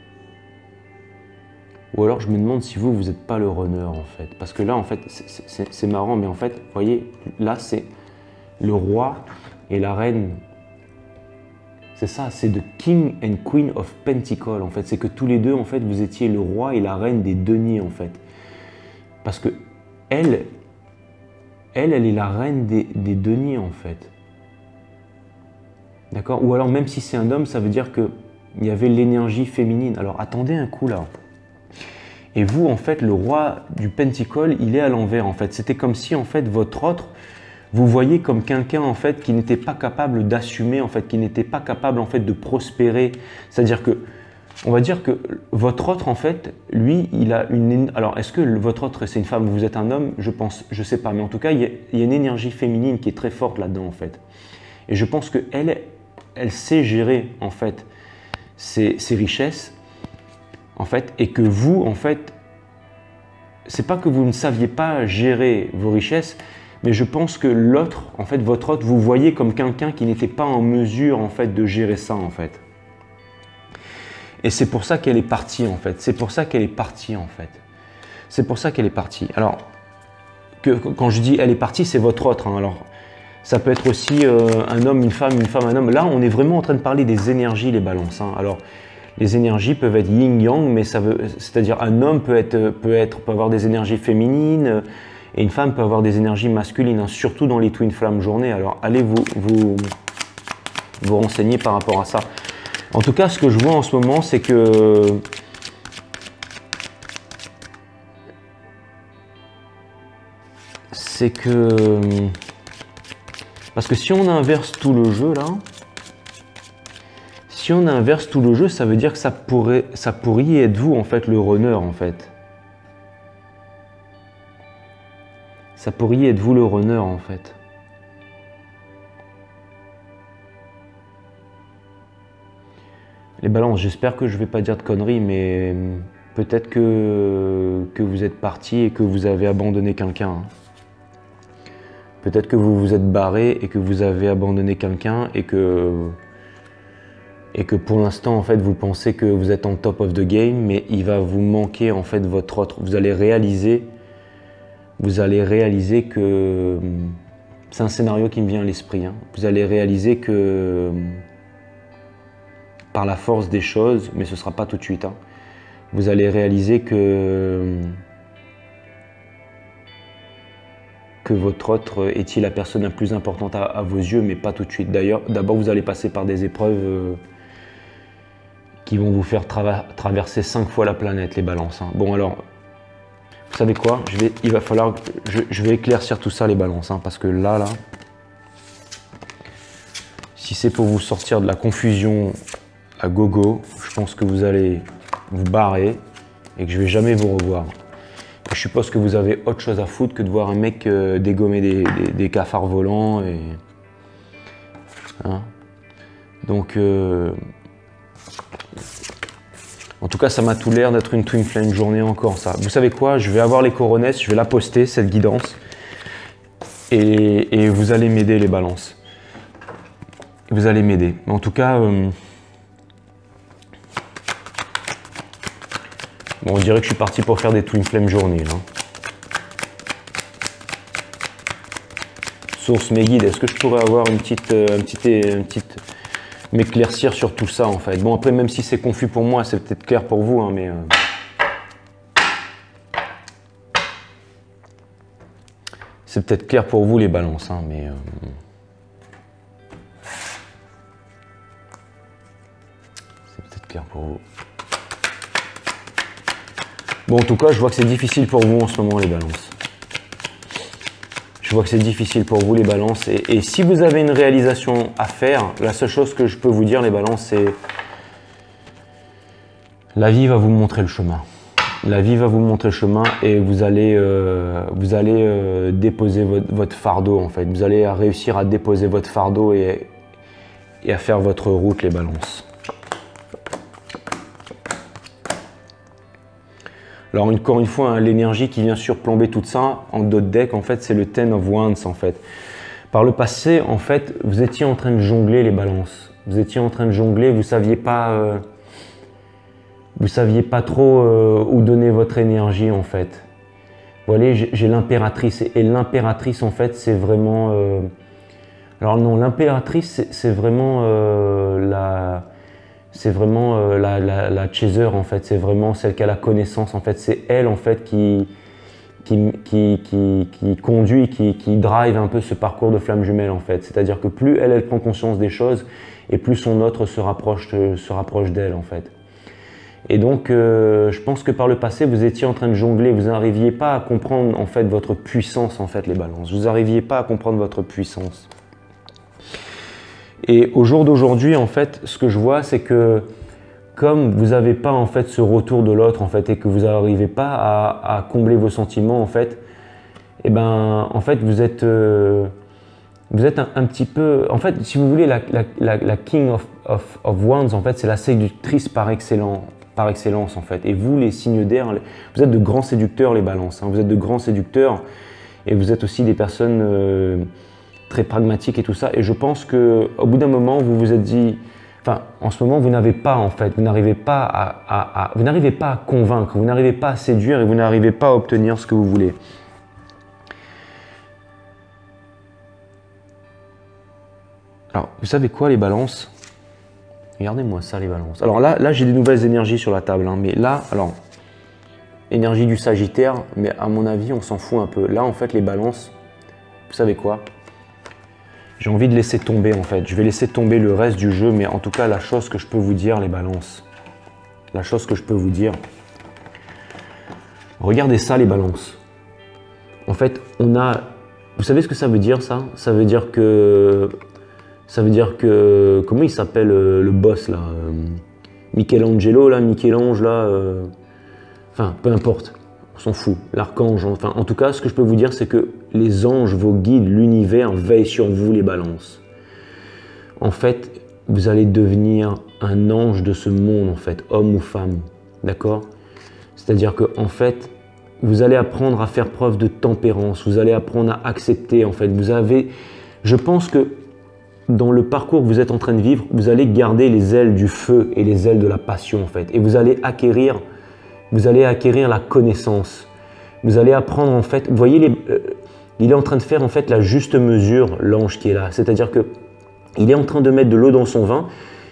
Speaker 1: ou alors je me demande si vous, vous n'êtes pas le runner en fait, parce que là en fait, c'est marrant, mais en fait, vous voyez, là c'est le roi et la reine, c'est ça, c'est the King and Queen of Pentacles en fait, c'est que tous les deux en fait, vous étiez le roi et la reine des deniers en fait, parce que Elle, elle, elle est la reine des, des deniers en fait. D'accord? Ou alors même si c'est un homme, ça veut dire qu'il y avait l'énergie féminine. Alors attendez un coup là. Et vous, en fait, le roi du Pentacle, il est à l'envers en fait. C'était comme si en fait votre autre, vous voyez comme quelqu'un en fait qui n'était pas capable d'assumer, en fait, qui n'était pas capable en fait de prospérer. C'est-à-dire que on va dire que votre autre, en fait, lui, il a une... Alors, est-ce que votre autre, c'est une femme ou vous êtes un homme? Je pense, je sais pas. Mais en tout cas, il y a, il y a une énergie féminine qui est très forte là-dedans, en fait. Et je pense qu'elle, elle sait gérer, en fait, ses, ses richesses, en fait, et que vous, en fait, c'est pas que vous ne saviez pas gérer vos richesses, mais je pense que l'autre, en fait, votre autre, vous voyez comme quelqu'un qui n'était pas en mesure, en fait, de gérer ça, en fait. Et c'est pour ça qu'elle est partie en fait. C'est pour ça qu'elle est partie en fait. C'est pour ça qu'elle est partie. Alors, que, quand je dis elle est partie, c'est votre autre. Hein. Alors, ça peut être aussi euh, un homme, une femme, une femme, un homme. Là, on est vraiment en train de parler des énergies, les balances. Hein. Alors, les énergies peuvent être yin-yang, mais ça veut, c'est-à-dire un homme peut être, peut être, peut avoir des énergies féminines et une femme peut avoir des énergies masculines, hein, surtout dans les twin flammes journées. Alors, allez vous, vous, vous renseigner par rapport à ça. En tout cas, ce que je vois en ce moment, c'est que c'est que parce que si on inverse tout le jeu là, si on inverse tout le jeu, ça veut dire que ça pourrait, ça pourrait être vous en fait le runner en fait. Ça pourrait être vous le runner en fait. Les balances, j'espère que je ne vais pas dire de conneries, mais peut-être que, que vous êtes parti et que vous avez abandonné quelqu'un. Hein. Peut-être que vous vous êtes barré et que vous avez abandonné quelqu'un et que, et que pour l'instant, en fait, vous pensez que vous êtes en top of the game, mais il va vous manquer en fait votre autre. Vous allez réaliser, vous allez réaliser que c'est un scénario qui me vient à l'esprit. Hein. Vous allez réaliser que par la force des choses, mais ce ne sera pas tout de suite. Hein. Vous allez réaliser que, que votre autre est-il la personne la plus importante à, à vos yeux, mais pas tout de suite. D'ailleurs, d'abord, vous allez passer par des épreuves euh, qui vont vous faire tra traverser cinq fois la planète, les balances. Hein. Bon, alors, vous savez quoi, je vais, il va falloir, je, je vais éclaircir tout ça, les balances, hein, parce que là, là, si c'est pour vous sortir de la confusion à gogo, je pense que vous allez vous barrer et que je vais jamais vous revoir. Je suppose que vous avez autre chose à foutre que de voir un mec euh, dégommer des, des, des cafards volants. Et... Hein. Donc, euh... en tout cas, ça m'a tout l'air d'être une twin flame journée encore, ça. Vous savez quoi? Je vais avoir les coronesses, je vais la poster, cette guidance. Et, et vous allez m'aider, les balances. Vous allez m'aider. En tout cas, euh... bon, on dirait que je suis parti pour faire des twin flame journées. Là. Source, mes guides, est-ce que je pourrais avoir une petite, euh, un petit, une petite m'éclaircir sur tout ça en fait. Bon, après, même si c'est confus pour moi, c'est peut-être clair pour vous, hein, mais... Euh... c'est peut-être clair pour vous, les balances, hein, mais... Euh... c'est peut-être clair pour vous. Bon, en tout cas, je vois que c'est difficile pour vous en ce moment, les balances. Je vois que c'est difficile pour vous, les balances. Et, et si vous avez une réalisation à faire, la seule chose que je peux vous dire, les balances, c'est... la vie va vous montrer le chemin. La vie va vous montrer le chemin et vous allez, euh, vous allez euh, déposer votre, votre fardeau, en fait. Vous allez réussir à déposer votre fardeau et, et à faire votre route, les balances. Alors encore une fois, hein, l'énergie qui vient surplomber tout ça en d'autres decks, en fait, c'est le Ten of Wands, en fait. Par le passé, en fait, vous étiez en train de jongler, les balances. Vous étiez en train de jongler, vous saviez pas, euh, vous saviez pas trop euh, où donner votre énergie, en fait. Vous voyez, j'ai l'impératrice et, et l'impératrice, en fait, c'est vraiment. Euh, alors non, l'impératrice, c'est vraiment euh, la. C'est vraiment euh, la, la, la chaser, en fait, c'est vraiment celle qui a la connaissance, en fait, c'est elle, en fait, qui, qui, qui, qui, qui conduit, qui, qui drive un peu ce parcours de flamme jumelle, en fait. C'est-à-dire que plus elle, elle prend conscience des choses, et plus son autre se rapproche, se rapproche d'elle, en fait. Et donc, euh, je pense que par le passé, vous étiez en train de jongler, vous n'arriviez pas à comprendre, en fait, votre puissance, en fait, les balances. Vous n'arriviez pas à comprendre votre puissance. Et au jour d'aujourd'hui, en fait, ce que je vois, c'est que comme vous n'avez pas en fait ce retour de l'autre, en fait, et que vous n'arrivez pas à, à combler vos sentiments, en fait, et ben, en fait, vous êtes, euh, vous êtes un, un petit peu, en fait, si vous voulez, la, la, la, la King of, of, of Wands, en fait, c'est la séductrice par excellence, par excellence, en fait. Et vous, les signes d'air, vous êtes de grands séducteurs, les balances. Hein, vous êtes de grands séducteurs, et vous êtes aussi des personnes euh, très pragmatique et tout ça, et je pense que au bout d'un moment vous vous êtes dit, enfin en ce moment vous n'avez pas en fait, vous n'arrivez pas à, à, à vous n'arrivez pas à convaincre, vous n'arrivez pas à séduire et vous n'arrivez pas à obtenir ce que vous voulez. Alors vous savez quoi, les balances, regardez-moi ça, les balances. Alors là, là j'ai des nouvelles énergies sur la table, hein, mais là, alors énergie du Sagittaire, mais à mon avis on s'en fout un peu. Là en fait les balances, vous savez quoi, j'ai envie de laisser tomber, en fait. Je vais laisser tomber le reste du jeu, mais en tout cas, la chose que je peux vous dire, les balances, la chose que je peux vous dire, regardez ça, les balances. En fait, on a... Vous savez ce que ça veut dire, ça? Ça veut dire que... Ça veut dire que... Comment il s'appelle, le boss, là? Michelangelo, là, Michel-Ange, là... Euh... Enfin, peu importe. On s'en fout, l'archange, enfin, en tout cas, ce que je peux vous dire, c'est que les anges, vos guides, l'univers veillent sur vous, les balances. En fait, vous allez devenir un ange de ce monde, en fait, homme ou femme, d'accord? C'est-à-dire que, en fait, vous allez apprendre à faire preuve de tempérance, vous allez apprendre à accepter, en fait, vous avez, je pense que dans le parcours que vous êtes en train de vivre, vous allez garder les ailes du feu et les ailes de la passion, en fait, et vous allez acquérir Vous allez acquérir la connaissance. Vous allez apprendre, en fait, vous voyez, les, euh, il est en train de faire en fait la juste mesure, l'ange qui est là. C'est-à-dire que il est en train de mettre de l'eau dans son vin,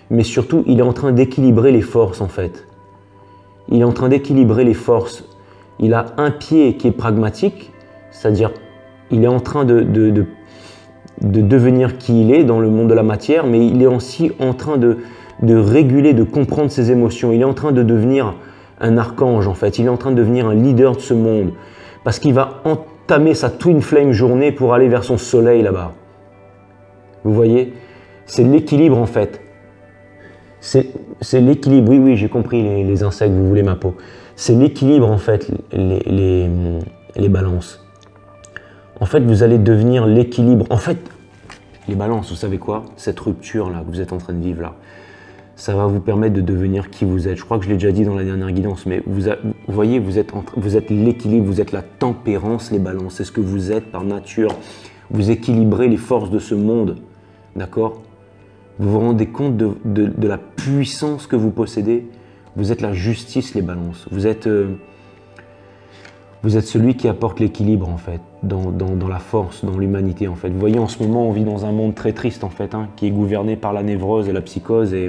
Speaker 1: mais surtout, il est en train d'équilibrer les forces, en fait. Il est en train d'équilibrer les forces. Il a un pied qui est pragmatique, c'est-à-dire, il est en train de, de, de, de devenir qui il est dans le monde de la matière, mais il est aussi en train de, de réguler, de comprendre ses émotions. Il est en train de devenir un archange, en fait. Il est en train de devenir un leader de ce monde, parce qu'il va entamer sa twin flame journée pour aller vers son soleil là-bas. Vous voyez? C'est l'équilibre, en fait. C'est l'équilibre, oui, oui, j'ai compris les, les insectes, vous voulez ma peau. C'est l'équilibre, en fait, les, les, les balances. En fait, vous allez devenir l'équilibre. En fait, les balances, vous savez quoi? Cette rupture-là que vous êtes en train de vivre là, ça va vous permettre de devenir qui vous êtes. Je crois que je l'ai déjà dit dans la dernière guidance, mais vous, a, vous voyez, vous êtes, vous êtes l'équilibre, vous êtes la tempérance, les balances. C'est ce que vous êtes par nature. Vous équilibrez les forces de ce monde, d'accord? Vous vous rendez compte de, de, de la puissance que vous possédez? Vous êtes la justice, les balances. Vous êtes, euh, vous êtes celui qui apporte l'équilibre, en fait, dans, dans, dans la force, dans l'humanité, en fait. Vous voyez, en ce moment, on vit dans un monde très triste, en fait, hein, qui est gouverné par la névrose et la psychose. Et,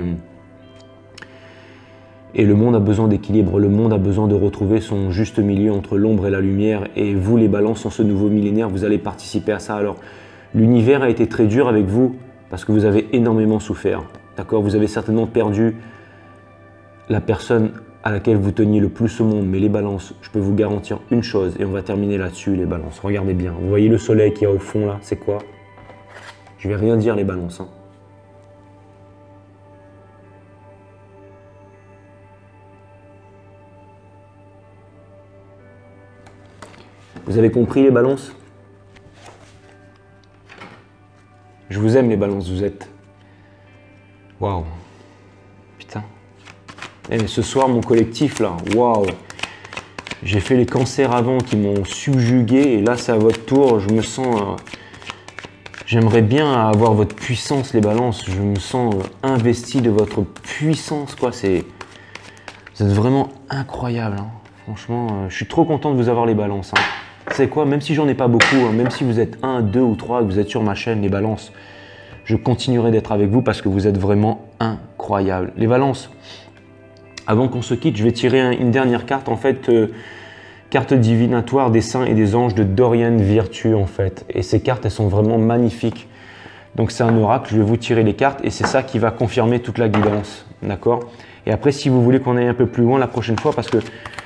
Speaker 1: et le monde a besoin d'équilibre. Le monde a besoin de retrouver son juste milieu entre l'ombre et la lumière. Et vous, les balances, en ce nouveau millénaire, vous allez participer à ça. Alors, l'univers a été très dur avec vous parce que vous avez énormément souffert. D'accord? Vous avez certainement perdu la personne à laquelle vous teniez le plus au monde, mais les balances, je peux vous garantir une chose, et on va terminer là-dessus, les balances. Regardez bien, vous voyez le soleil qui est au fond là, c'est quoi? Je vais rien dire les balances. Hein. Vous avez compris les balances? Je vous aime les balances, vous êtes... Waouh. Putain. Eh mais ce soir, mon collectif là, waouh. J'ai fait les cancers avant qui m'ont subjugué et là c'est à votre tour, je me sens... Euh, J'aimerais bien avoir votre puissance les balances, je me sens euh, investi de votre puissance quoi, c'est... Vous êtes vraiment incroyable, hein. Franchement, euh, je suis trop content de vous avoir les balances. Hein. C'est quoi, même si j'en ai pas beaucoup, hein, même si vous êtes un, deux ou trois, que vous êtes sur ma chaîne, les balances, je continuerai d'être avec vous parce que vous êtes vraiment incroyables. Les balances, avant qu'on se quitte, je vais tirer un, une dernière carte, en fait, euh, carte divinatoire des saints et des anges de Dorian Virtue, en fait. Et ces cartes, elles sont vraiment magnifiques. Donc c'est un oracle, je vais vous tirer les cartes et c'est ça qui va confirmer toute la guidance, d'accord? Et après, si vous voulez qu'on aille un peu plus loin la prochaine fois, parce que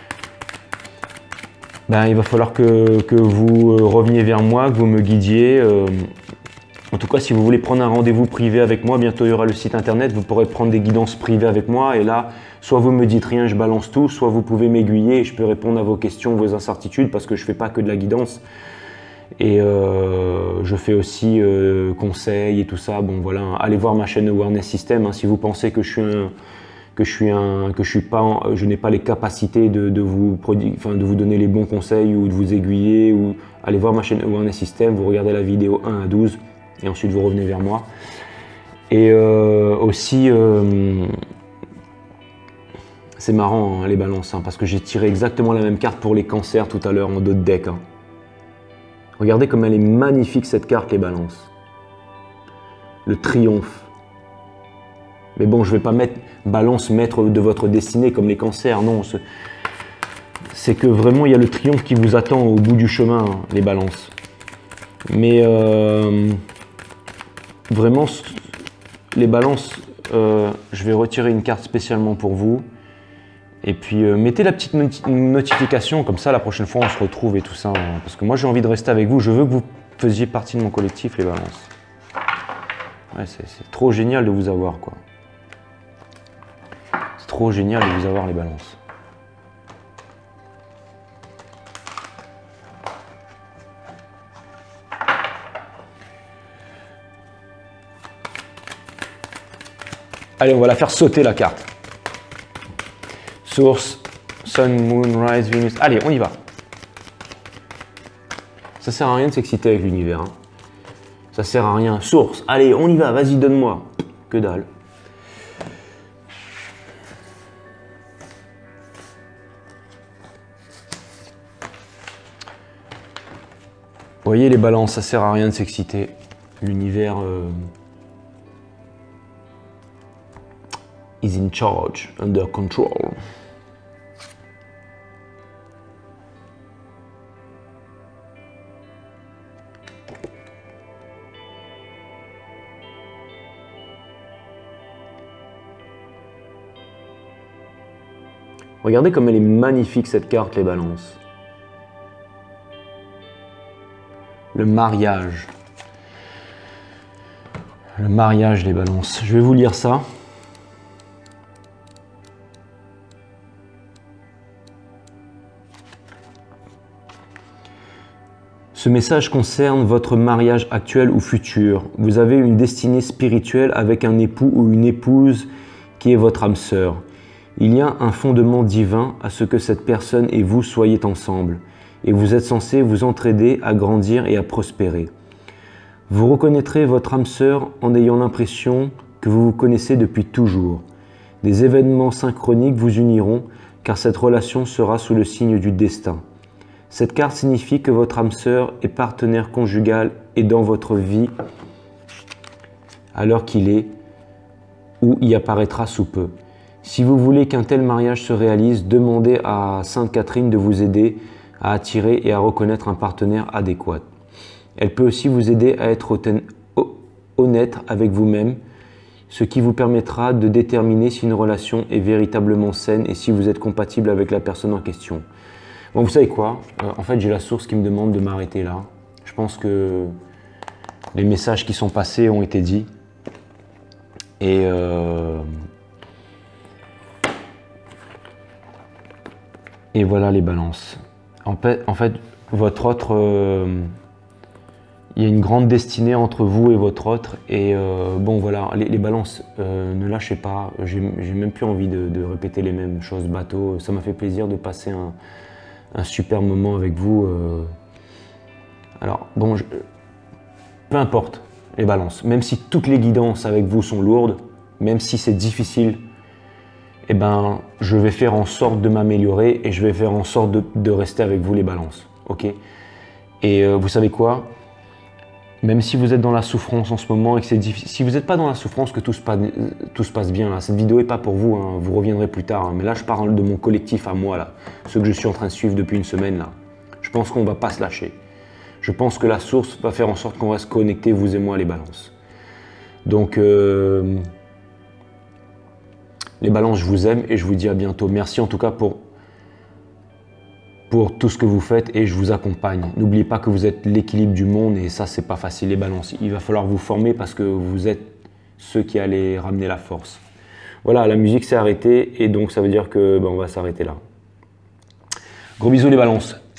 Speaker 1: ben, il va falloir que, que vous reveniez vers moi, que vous me guidiez. Euh, en tout cas, si vous voulez prendre un rendez-vous privé avec moi, bientôt il y aura le site internet, vous pourrez prendre des guidances privées avec moi. Et là, soit vous me dites rien, je balance tout, soit vous pouvez m'aiguiller et je peux répondre à vos questions, vos incertitudes, parce que je ne fais pas que de la guidance. Et euh, je fais aussi euh, conseils et tout ça. Bon voilà, allez voir ma chaîne Awareness System hein, si vous pensez que je suis un... que je suis un, que je suis pas, je n'ai pas les capacités de, de vous enfin, de vous donner les bons conseils ou de vous aiguiller, ou allez voir ma chaîne Awareness System, vous regardez la vidéo un à douze et ensuite vous revenez vers moi. Et euh, aussi, euh, c'est marrant hein, les balances, hein, parce que j'ai tiré exactement la même carte pour les cancers tout à l'heure en d'autres decks. Hein. Regardez comme elle est magnifique cette carte, les balances. Le triomphe. Mais bon, je ne vais pas mettre balance maître de votre destinée comme les cancers, non. C'est que vraiment, il y a le triomphe qui vous attend au bout du chemin, hein, les balances. Mais euh, vraiment, les balances, euh, je vais retirer une carte spécialement pour vous. Et puis, euh, mettez la petite not notification, comme ça, la prochaine fois, on se retrouve et tout ça. Hein, parce que moi, j'ai envie de rester avec vous. Je veux que vous faisiez partie de mon collectif, les balances. Ouais, c'est trop génial de vous avoir, quoi. C'est trop génial de vous avoir, les balances. Allez, on va la faire sauter, la carte. Source, Sun, Moon, Rise, Venus. Allez, on y va. Ça sert à rien de s'exciter avec l'univers. Hein. Ça sert à rien. Source, allez, on y va, vas-y, donne-moi. Que dalle. Vous voyez les balances, ça sert à rien de s'exciter. L'univers... Euh... is in charge, under control. Regardez comme elle est magnifique cette carte, les balances. Le mariage. Le mariage, les balances. Je vais vous lire ça. Ce message concerne votre mariage actuel ou futur. Vous avez une destinée spirituelle avec un époux ou une épouse qui est votre âme sœur. Il y a un fondement divin à ce que cette personne et vous soyez ensemble, et vous êtes censés vous entraider à grandir et à prospérer. Vous reconnaîtrez votre âme sœur en ayant l'impression que vous vous connaissez depuis toujours. Des événements synchroniques vous uniront, car cette relation sera sous le signe du destin. Cette carte signifie que votre âme sœur est partenaire conjugal et dans votre vie à l'heure qu'il est, ou y apparaîtra sous peu. Si vous voulez qu'un tel mariage se réalise, demandez à Sainte Catherine de vous aider à attirer et à reconnaître un partenaire adéquat. Elle peut aussi vous aider à être honnête avec vous-même, ce qui vous permettra de déterminer si une relation est véritablement saine et si vous êtes compatible avec la personne en question. Bon, vous savez quoi? euh, En fait, j'ai la source qui me demande de m'arrêter là. Je pense que les messages qui sont passés ont été dits. Et... Euh Et voilà les balances. En fait, en fait votre autre, euh, il y a une grande destinée entre vous et votre autre. Et euh, bon voilà, les, les balances, euh, ne lâchez pas. J'ai même plus envie de, de répéter les mêmes choses bateau. Ça m'a fait plaisir de passer un, un super moment avec vous. Euh. Alors bon, je, peu importe les balances. Même si toutes les guidances avec vous sont lourdes, même si c'est difficile, eh ben, je vais faire en sorte de m'améliorer et je vais faire en sorte de, de rester avec vous les balances. Ok? Et euh, vous savez quoi? Même si vous êtes dans la souffrance en ce moment et que c'est difficile, si vous n'êtes pas dans la souffrance, que tout se passe, tout se passe bien, là, cette vidéo n'est pas pour vous, hein, vous reviendrez plus tard. Hein, mais là, je parle de mon collectif à moi, là, ceux que je suis en train de suivre depuis une semaine. Là. Je pense qu'on ne va pas se lâcher. Je pense que la source va faire en sorte qu'on va se connecter, vous et moi, les balances. Donc... Euh, Les balances, je vous aime et je vous dis à bientôt. Merci en tout cas pour, pour tout ce que vous faites et je vous accompagne. N'oubliez pas que vous êtes l'équilibre du monde et ça, c'est pas facile, les balances. Il va falloir vous former parce que vous êtes ceux qui allez ramener la force. Voilà, la musique s'est arrêtée et donc ça veut dire que ben, on va s'arrêter là. Gros bisous les balances.